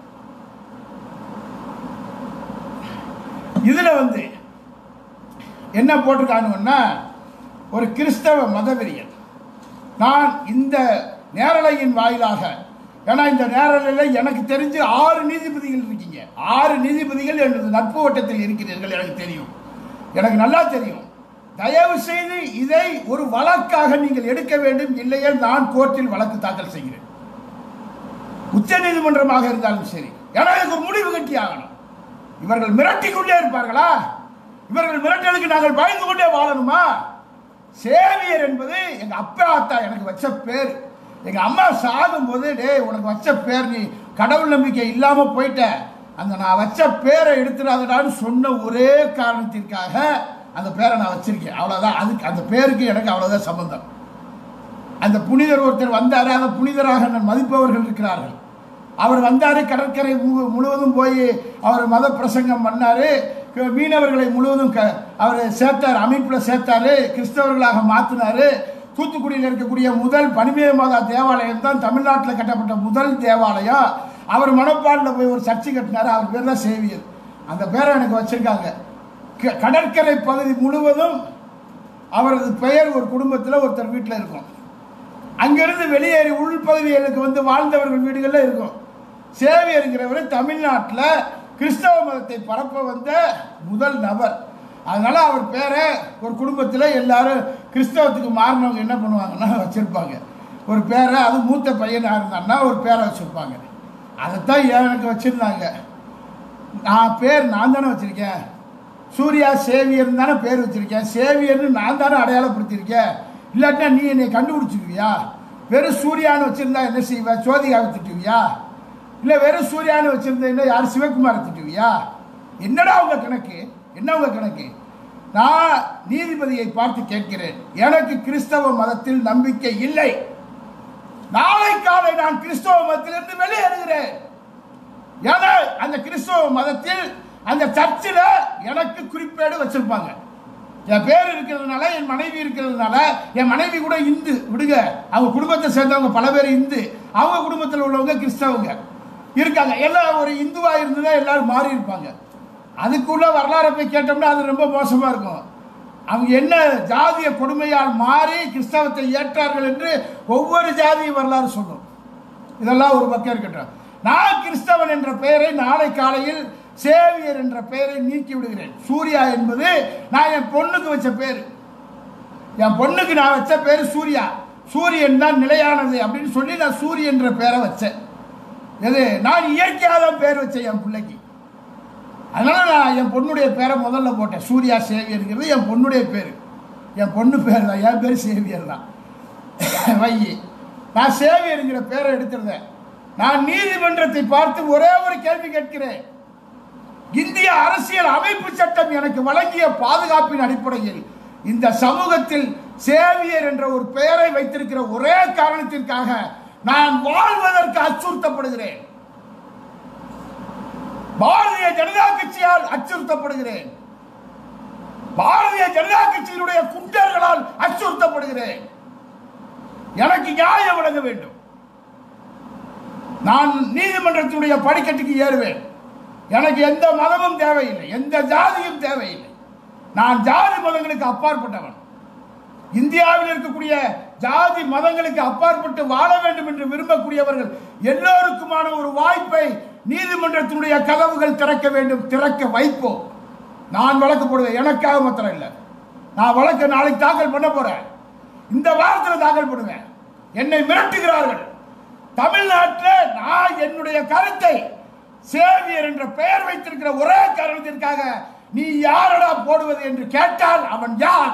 இதுல வந்து என்ன போட்டிருக்கானுன்னா, ஒரு கிறிஸ்தவ மதவெறியன் நான் இந்த நேரலையின் வாயிலாக, ஏன்னா இந்த நேரலையில் எனக்கு தெரிஞ்சு ஆறு நீதிபதிகள் இருக்கீங்க. ஆறு நீதிபதிகள் எனது நட்பு வட்டத்தில் இருக்கிறீர்கள். எனக்கு தெரியும், எனக்கு நல்லா தெரியும். தயவு செய்து இதை ஒரு வழக்காக நீங்கள் எடுக்க வேண்டும். இல்லையே நான் கோர்ட்டில் வழக்கு தாக்கல் செய்கிறேன், உச்ச நீதிமன்றமாக இருந்தாலும் சரி. ஏன்னா எனக்கு ஒரு முடிவு கட்டி ஆகணும். இவர்கள் மிரட்டி கொண்டே இருப்பார்களா? இவர்கள் மிரட்டலுக்கு நாங்கள் பயந்து கொண்டே வாழணுமா? சேவியர் என்பது எங்க அப்பா அத்தா எனக்கு வச்ச பேர். எங்க அம்மா சாகும் போது, டே உனக்கு வச்ச பேர், நீ கடவுள் நம்பிக்கை இல்லாம போயிட்ட, அந்த நான் வச்ச பேரை எடுத்துடாதடான்னு சொன்ன ஒரே காரணத்திற்காக அந்த பேரை நான் வச்சிருக்கேன். அவ்வளவுதான். அதுக்கு அந்த பேருக்கு எனக்கு அவ்வளவுதான் சம்பந்தம். அந்த புனிதர் ஒருத்தர் வந்தாரு, அந்த புனிதராக நான் மதிப்பவர்கள் இருக்கிறார்கள். அவர் வந்தாரு, கடற்கரை முழுவதும் போய் அவர் மத பிரசங்கம் பண்ணாரு. மீனவர்களை முழுவதும் அவர் சேர்த்தார், அமைப்பில் சேர்த்தாரு, கிறிஸ்தவர்களாக மாற்றினாரு. தூத்துக்குடியில் இருக்கக்கூடிய முதல் பனிமய மாதா தேவாலயம் தான் தமிழ்நாட்டில் கட்டப்பட்ட முதல் தேவாலயம். அவர் மணப்பாடில் போய் ஒரு சர்ச்சை கட்டினார். அவர் பேர் தான் சேவியர். அந்த பேரை எனக்கு வச்சிருக்காங்க. கடற்கரை பகுதி முழுவதும் அவரது பெயர் ஒரு குடும்பத்தில் ஒருத்தர் வீட்டில் இருக்கும். அங்கிருந்து வெளியேறி உள்பகுதிகளுக்கு வந்து வாழ்ந்தவர்கள் வீடுகளில் இருக்கும். சேவியருங்கிறவர் தமிழ்நாட்டில் கிறிஸ்தவ மதத்தை பரப்ப வந்த முதல் நபர். அதனால அவர் பேரை ஒரு குடும்பத்தில் எல்லாரும் கிறிஸ்தவத்துக்கு மாறினவங்க என்ன பண்ணுவாங்கன்னா வச்சிருப்பாங்க ஒரு பேரை. அது மூத்த பையனாக இருந்தான்னா ஒரு பேரை வச்சிருப்பாங்க. அதைத்தான் எனக்கு வச்சிருந்தாங்க. நான் பேர் நான் தானே வச்சிருக்கேன். சூர்யா சேவியர் தானே பேர் வச்சிருக்கேன். சேவியர்னு நான் தானே அடையாளப்படுத்திருக்கேன். இல்லாட்டினா நீ என்னை கண்டுபிடிச்சிக்குவியா? வெறும் சூர்யான்னு வச்சிருந்தா என்ன செய்வ? சோதிகாவை திட்டுவியா? இல்லை வெறும் சூர்யான்னு வச்சிருந்தா யார் சிவகுமாரை திட்டுவியா? என்னடா உங்க கணக்கு? என்ன உங்க கணக்கு? நான் நீதிபதியை பார்த்து கேட்கிறேன், எனக்கு கிறிஸ்தவ மதத்தில் நம்பிக்கை இல்லை. நாளை காலை நான் கிறிஸ்தவ மதத்திலிருந்து வெளியேறுகிறேன். ஏன்னா அந்த கிறிஸ்தவ மதத்தில் அந்த சர்ச்சில் எனக்கு குறிப்பேடு வச்சிருப்பாங்க. என் பேர் இருக்கிறதுனால, என் மனைவி இருக்கிறதுனால, என் மனைவி கூட இந்து விடுங்க, அவங்க குடும்பத்தை சேர்ந்தவங்க பல பேர் இந்து, அவங்க குடும்பத்தில் உள்ளவங்க கிறிஸ்தவங்க இருக்காங்க. எல்லாம் ஒரு இந்துவா இருந்ததா எல்லாரும் மாறி இருப்பாங்க. அதுக்குள்ள வரலாறு போய் கேட்டோம்னா அது ரொம்ப மோசமா இருக்கும். அவங்க என்ன ஜாதிய கொடுமையால் மாறி கிறிஸ்தவத்தை ஏற்றார்கள் என்று ஒவ்வொரு ஜாதியும் வரலாறு சொல்லும். இதெல்லாம் ஒரு பக்கம் இருக்கட்டும். நான் கிறிஸ்தவன் என்ற பெயரை நாளை காலையில் சேவியர் என்ற பெயரை நீக்கி விடுகிறேன். சூர்யா என்பது நான் என் பொண்ணுக்கு வச்ச பேர். என் பொண்ணுக்கு நான் வச்ச பேர் சூர்யா. சூரியன் தான் நிலையானது அப்படின்னு சொல்லி நான் சூரியன் என்ற பெயரை வச்சேன். எது, நான் இயற்கையாக தான் பேர் வச்சேன் என் பிள்ளைக்கு. அதனால நான் என் பொண்ணுடைய பேரை முதல்ல போட்டேன். சூர்யா சேவியர்ங்கிறது என் பொண்ணுடைய பேர். என் பொண்ணு பேர் தான், என் பேர் சேவியர் தான். வை, நான் சேவியருங்கிற பேரை எடுத்திருந்தேன். நான் நீதிமன்றத்தை பார்த்து ஒரே ஒரு கேள்வி கேட்கிறேன். இந்திய அரசியல் அமைப்பு சட்டம் எனக்கு வழங்கிய பாதுகாப்பின் அடிப்படையில் இந்த சமூகத்தில் சேவியர் என்ற ஒரு பெயரை வைத்திருக்கிற ஒரே காரணத்திற்காக நான் வாழ்வதற்கு அச்சுறுத்தப்படுகிறேன். பாரதிய ஜனதா கட்சியால் அச்சுறுத்தப்படுகிறேன். பாரதிய ஜனதா கட்சியினுடைய குண்டர்களால் அச்சுறுத்தப்படுகிறேன். எனக்கு நியாயம் வழங்க வேண்டும். நான் நீதிமன்றத்தினுடைய படிக்கட்டுக்கு ஏறுவேன். எனக்கு எந்த மதமும் தேவையில்லை, எந்த ஜாதியும் தேவையில்லை. நான் ஜாதி மதங்களுக்கு அப்பாற்பட்டவன். இந்தியாவில் இருக்கக்கூடிய ஜாதி மதங்களுக்கு அப்பாற்பட்டு வாழ வேண்டும் என்று விரும்பக்கூடியவர்கள் எல்லோருக்குமான ஒரு வாய்ப்பை நீதிமன்றத்தினுடைய கதவுகள் திறக்க வேண்டும். திறக்க வைப்போம். நான் வழக்கு போடுவேன், எனக்காக மாத்திரம் இல்லை. நான் வழக்கு நாளைக்கு தாக்கல் பண்ண போறேன். இந்த வாரத்தில் தாக்கல் பண்ணுவேன். என்னை மிரட்டுகிறார்கள். தமிழ்நாட்டில் நான் என்னுடைய கருத்தை சேவியர் என்ற பெயர் வைத்திருக்கிற ஒரே காரணத்திற்காக நீ யாரடா போடுவது என்று கேட்டால் அவன் யார்?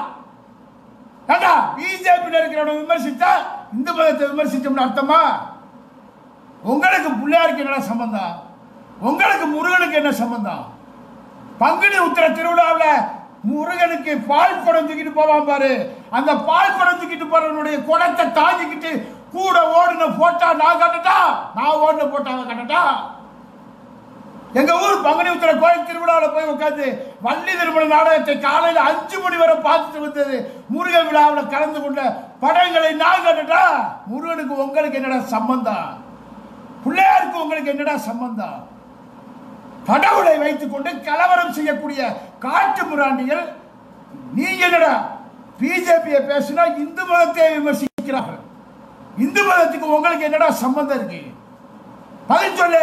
பிஜேபி இருக்கிறவனை விமர்சித்தா இந்து மதத்தை விமர்சிச்சோம்னு அர்த்தமா? உங்களுக்கு பிள்ளையாருக்கு என்ன சம்பந்தம்? உங்களுக்கு முருகனுக்கு என்ன சம்பந்தம்? பங்குனி உத்திர திருவிழாவில் முருகனுக்கு பால் குடம் தூக்கிட்டு போவான் பாரு. அந்த பால் குடம் தூக்கிட்டு போறவனுடைய குடத்தை தாங்கிக்கிட்டு கூட ஓடுன போட்டா நான் கட்டட்டா? நான் ஓடுன போட்டாவை கட்டட்டா? எங்க ஊர் பங்குனி உத்திர கோயில் திருவிழாவில் போய் உட்காந்து வள்ளி திருமண நாடகத்தை காலையில் அஞ்சு மணி வரை பார்த்துட்டு வந்தது. முருகன் விழாவில் கலந்து கொண்ட படங்களை நான் கண்டுட்டா முருகனுக்கு உங்களுக்கு என்னடா சம்பந்தம்? பிள்ளையாருக்கு உங்களுக்கு என்னடா சம்பந்தம்? கடவுளை வைத்துக் கொண்டு கலவரம் செய்யக்கூடிய காட்டு முராண்டிகள் நீங்க என்னடா பிஜேபியை பேசினா இந்து மதத்தை விமர்சிக்கிறார்கள். இந்து மதத்துக்கு உங்களுக்கு என்னடா சம்பந்தம் இருக்கு? பதில் சொல்லு.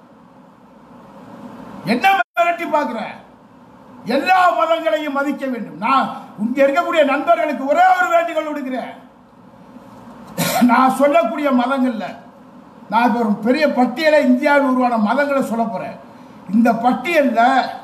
என்ன மிரட்டி பார்க்கிற? எல்லா மதங்களையும் மதிக்க வேண்டும். நான் இங்க இருக்கக்கூடிய நண்பர்களுக்கு ஒரே ஒரு வேண்டுகோள் விடுக்கிறேன். நான் சொல்லக்கூடிய மதங்கள்ல நான் இப்போ ஒரு பெரிய பட்டியலை இந்தியாவில் உருவான மதங்களை சொல்ல போறேன். இந்த பட்டியல்ல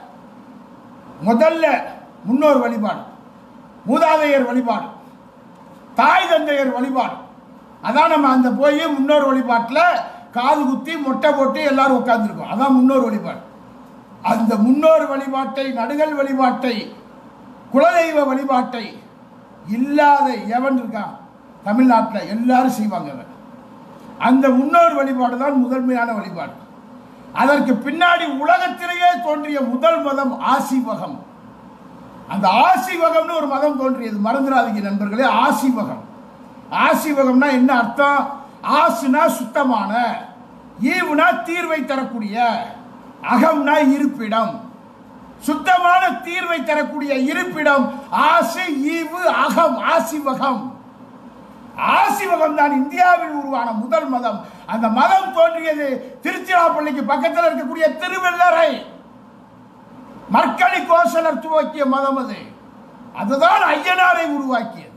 முதல்ல முன்னோர் வழிபாடு, மூதாதையர் வழிபாடு, தாய் தந்தையர் வழிபாடு. அதான் நம்ம அந்த போய் முன்னோர் வழிபாட்டில் காது குத்தி மொட்டை போட்டு எல்லாரும் உட்கார்ந்துருக்கோம். அதான் முன்னோர் வழிபாடு. அந்த முன்னோர் வழிபாட்டை, நடுகள் வழிபாட்டை, குலதெய்வ வழிபாட்டை இல்லாத எவன் இருக்கான் தமிழ்நாட்டில்? எல்லாரும் செய்வாங்க. அந்த முன்னோர் வழிபாடு தான் முதன்மையான வழிபாடு. அதற்கு பின்னாடி உலகத்திலேயே தோன்றிய முதல் மதம் ஆசிவகம். அந்த ஆசிவகம்னு ஒரு மதம் தோன்றியது, மறந்துடாதீங்க நண்பர்களே. ஆசிவகம். ஆசிவகம்னா என்ன அர்த்தம்? ஆசுனா சுத்தமான, ஈவுனா தீர்வை தரக்கூடிய, அகம்னா இருப்பிடம். சுத்தமான தீர்வை தரக்கூடிய இருப்பிடம் ஆசி, ஈவு, அகம். ஆசிவகம். ஆசிவகம் தான் இந்தியாவில் உருவான முதல் மதம். அந்த மதம் தோன்றியது திருச்சிராப்பள்ளிக்கு பக்கத்தில் இருக்கக்கூடிய திருவெள்ளரை. மர்க்கலி கோசலர் துவக்கிய மதம் அது. அதுதான் ஐயனாரை உருவாக்கியது.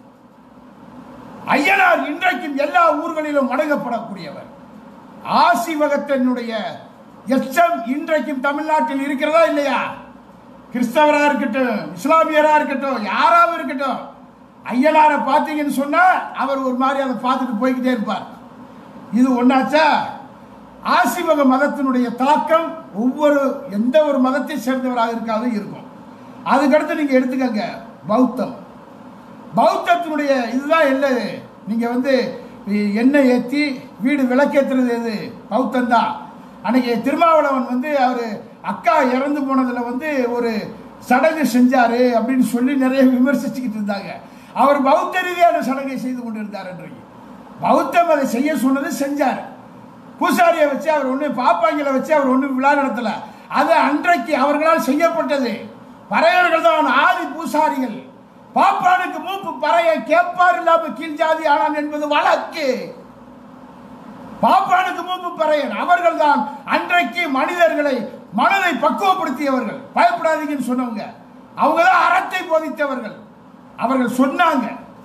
ஐயனார் இன்றைக்கும் எல்லா ஊர்களிலும் வணங்கப்படக்கூடியவர். ஆசிவகத்தினுடைய எச்சம் இன்றைக்கும் தமிழ்நாட்டில் இருக்கிறதா இல்லையா? கிறிஸ்தவரா இருக்கட்டும், இஸ்லாமியரா இருக்கட்டும், யாராவது இருக்கட்டும், ஐயனாரை பார்த்தீங்கன்னு சொன்னா அவர் ஒரு மாதிரி அதை பார்த்துட்டு போய்கிட்டே இருப்பார். இது ஒன்னாச்சா? ஆசிவக மதத்தினுடைய தாக்கம் ஒவ்வொரு எந்த ஒரு மதத்தை சேர்ந்தவராக இருக்காது இருக்கும். அதுக்கடுத்து நீங்க எடுத்துக்கங்க பௌத்தம். பௌத்தத்தினுடைய இதுதான் இல்லை. நீங்க வந்து எண்ணெய் ஏற்றி வீடு விளக்கேற்றுறது எது? பௌத்தம் தான். அன்னைக்கு திருமாவளவன் வந்து அவர் அக்கா இறந்து போனதுல வந்து ஒரு சடங்கு செஞ்சாரு அப்படின்னு சொல்லி நிறைய விமர்சிச்சுக்கிட்டு இருந்தாங்க. அவர் பௌத்த ரீதியான சடங்கை செய்து கொண்டிருந்தார். இன்றைக்கு பௌத்தம் அதை செய்ய சொன்னது செஞ்சார். பூசாரியை வச்சு அவர் ஒன்று, பாப்பாங்களை வச்சு அவர் ஒன்று விழா நடத்தல. அது அன்றைக்கு அவர்களால் செய்யப்பட்டது. பறையர்கள் தான் ஆதி பூசாரிகள். பாப்பானுக்கு மூப்பு பறைய கேட்பார் இல்லாம கீழ் ஜாதி ஆனான் என்பது வழக்கு. பாப்பானுக்கு மூப்பு பறையன் அவர்கள் தான் அன்றைக்கு மனிதர்களை மனதை பக்குவப்படுத்தியவர்கள். பயப்படாதீங்கன்னு சொன்னவங்க அவங்க தான் அறத்தை போதித்தவர்கள். அவர்கள் சொன்னாங்க.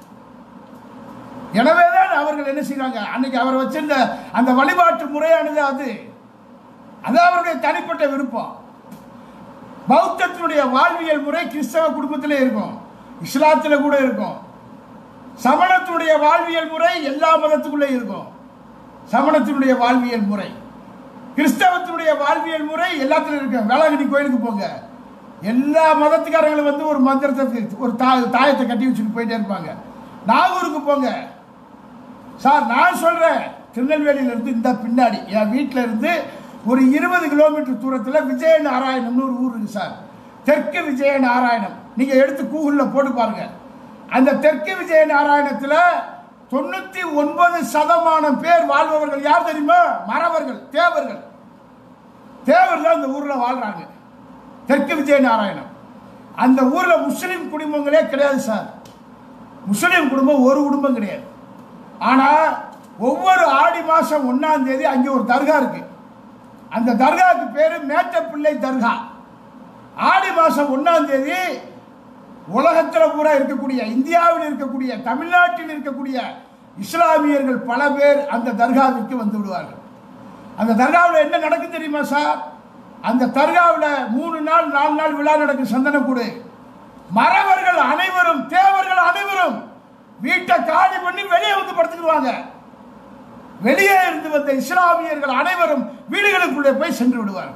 எனவேதான் அவர்கள் என்ன செய்றாங்க, அன்னைக்கு அவர் வச்சிருந்த அந்த வழிபாட்டு முறையானது அது அது அவருடைய தனிப்பட்ட விருப்பம். பௌத்தத்தினுடைய வாழ்வியல் முறை கிறிஸ்தவ குடும்பத்திலே இருக்கும், இஸ்லாத்தில் கூட இருக்கும். சமணத்தினுடைய வாழ்வியல் முறை எல்லா மதத்துக்குள்ளே இருக்கும். சமணத்தினுடைய வாழ்வியல் முறை, கிறிஸ்தவத்தினுடைய வாழ்வியல் முறை எல்லாத்திலும் இருக்கு. வேளாங்கண்ணி கோயிலுக்கு போங்க, எல்லா மதத்துக்காரங்களும் வந்து ஒரு மந்திரத்தை, ஒரு தாயத்தை கட்டி வச்சுட்டு போயிட்டே இருப்பாங்க. நாகூருக்கு போங்க சார், நான் சொல்றேன், திருநெல்வேலியிலிருந்து இந்த பின்னாடி என் வீட்டில இருந்து ஒரு இருபது கிலோமீட்டர் தூரத்தில் விஜய நாராயணம்னு ஒரு ஊர் இருக்கு சார். தெற்கு விஜய நாராயணம் நீங்க எடுத்து கூகுள்ல போட்டு பாருங்க. அந்த தெற்கு விஜய நாராயணத்தில் தொண்ணூத்தி ஒன்பது சதமானம் பேர் வாழ்பவர்கள் யார் தெரியுமா? மறவர்கள், தேவர்கள். தேவர் தான் இந்த ஊர்ல வாழ்றாங்க. தெற்கு விஜய நாராயணம். அந்த ஊர்ல முஸ்லிம் குடும்பங்களே கிடையாது சார். முஸ்லிம் குடும்பம் ஒரு குடும்பம் கிடையாது. ஆனா ஒவ்வொரு ஆடி மாசம் ஒன்னாம் தேதி அங்கே ஒரு தர்கா இருக்கு. அந்த தர்காவுக்கு பேரு மேட்டப்பிள்ளை தர்கா. ஆடி மாசம் ஒன்னாம் தேதி உலகத்தில் பூரா இருக்கக்கூடிய, இந்தியாவில் இருக்கக்கூடிய, தமிழ்நாட்டில் இருக்கக்கூடிய இஸ்லாமியர்கள் பல பேர் அந்த தர்காவிற்கு வந்து விடுவார்கள். அந்த தர்காவில் என்ன நடக்கும் தெரியுமா சார்? அந்த தர்காவில் மூணு நாள் நாலு நாள் விழா நடக்கும். சந்தனக்கூடு. மறவர்கள் அனைவரும், தேவர்கள் அனைவரும் வீட்டை காலி பண்ணி வெளியே வந்து படுத்துக்குவாங்க. வெளியே இருந்து வந்த இஸ்லாமியர்கள் அனைவரும் வீடுகளுக்குள்ளே போய் சென்று விடுவார்கள்.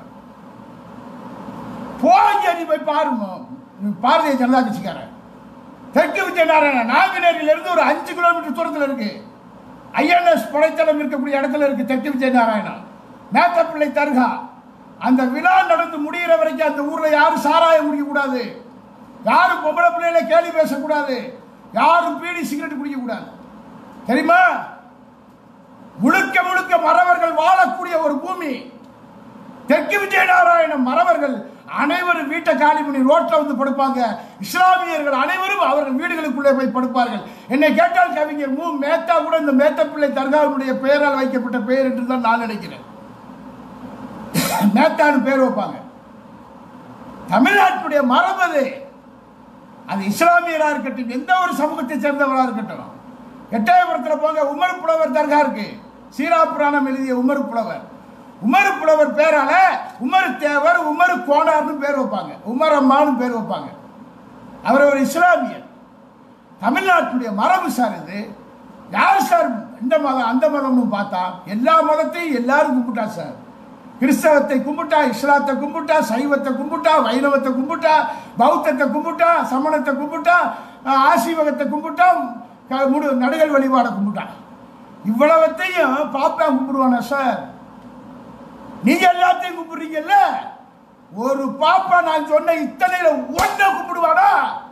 போய் போய் பாருங்க, பாரதிய ஜனதா கட்சிக்காரன் தெற்கு விஜய நாராயணன் நாங்குநேரிலிருந்து ஒரு அஞ்சு கிலோமீட்டர் தூரத்தில் இருக்கு. ஐஎன்எஸ் படைத்தளம் இருக்கக்கூடிய இடத்துல இருக்கு தெற்கு விஜய நாராயணன். மேத்தப்பிள்ளை தர்கா அந்த விழா நடந்து முடிகிற வரைக்கும் அந்த ஊர்ல யாரும் சாராயம் குடிக்க கூடாது, யாரும் பொம்பளை பிள்ளைகளை கேலி பேசக்கூடாது, யாரும் பீடி சிகரெட் குடிக்க கூடாது. தெரியுமா? முழுக்க முழுக்க மறவர்கள் வாழக்கூடிய ஒரு பூமி. தெற்கு விஜயநாராயணம் மறவர்கள் அனைவரும் வீட்டை காலி பண்ணி ரோட்ல வந்து படுப்பாங்க. இஸ்லாமியர்கள் அனைவரும் அவர்கள் வீடுகளுக்குள்ளே போய் படுப்பார்கள். என்னை கேட்டால் கவிஞர் மு மேத்தா கூட இந்த மேத்த பிள்ளை தர்காவுடைய பெயரால் வைக்கப்பட்ட பெயர் என்று தான் நான் நினைக்கிறேன். மேத்தான்னு பேர் வைப்பாங்க. தமிழ்நாட்டுடைய மரபு அது. அது இஸ்லாமியராக இருக்கட்டும், எந்த ஒரு சமூகத்தை சேர்ந்தவராக இருக்கட்டும். எட்டயபுரத்தில் போங்க, உமர் புலவர் தர்கா இருக்கு. சீரா புராணம் எழுதிய உமர் புலவர். உமர் புலவர் பேரால உமர் தேவர், உமர் கோனார்னு பேர் வைப்பாங்க, உமர் அம்மான்னு பேர் வைப்பாங்க. அவர் ஒரு இஸ்லாமியர். தமிழ்நாட்டுடைய மரபு சார் இது. யார் சார் இந்த மதம் அந்த மதம்னு பார்த்தா எல்லா மதத்தையும் எல்லாரும் கும்பிட்டா சார். கிறிஸ்தவத்தை கும்பிட்டா, இஸ்லாத்தை கும்பிட்டா, சைவத்தை கும்பிட்டா, வைணவத்தை கும்பிட்டா, பௌத்தத்தை கும்பிட்டா, சமணத்தை கும்பிட்டா, ஆசீவகத்தை கும்பிட்டா, முழு நடுகள் வழிபாடை கும்பிட்டா. இவ்வளவத்தையும் பாப்பா கும்பிடுவானா சார்? நீங்க எல்லாத்தையும் கும்பிடுறீங்கல்ல, ஒரு பாப்பா நான் சொன்ன இத்தனையில ஒன்ன கும்பிடுவானா?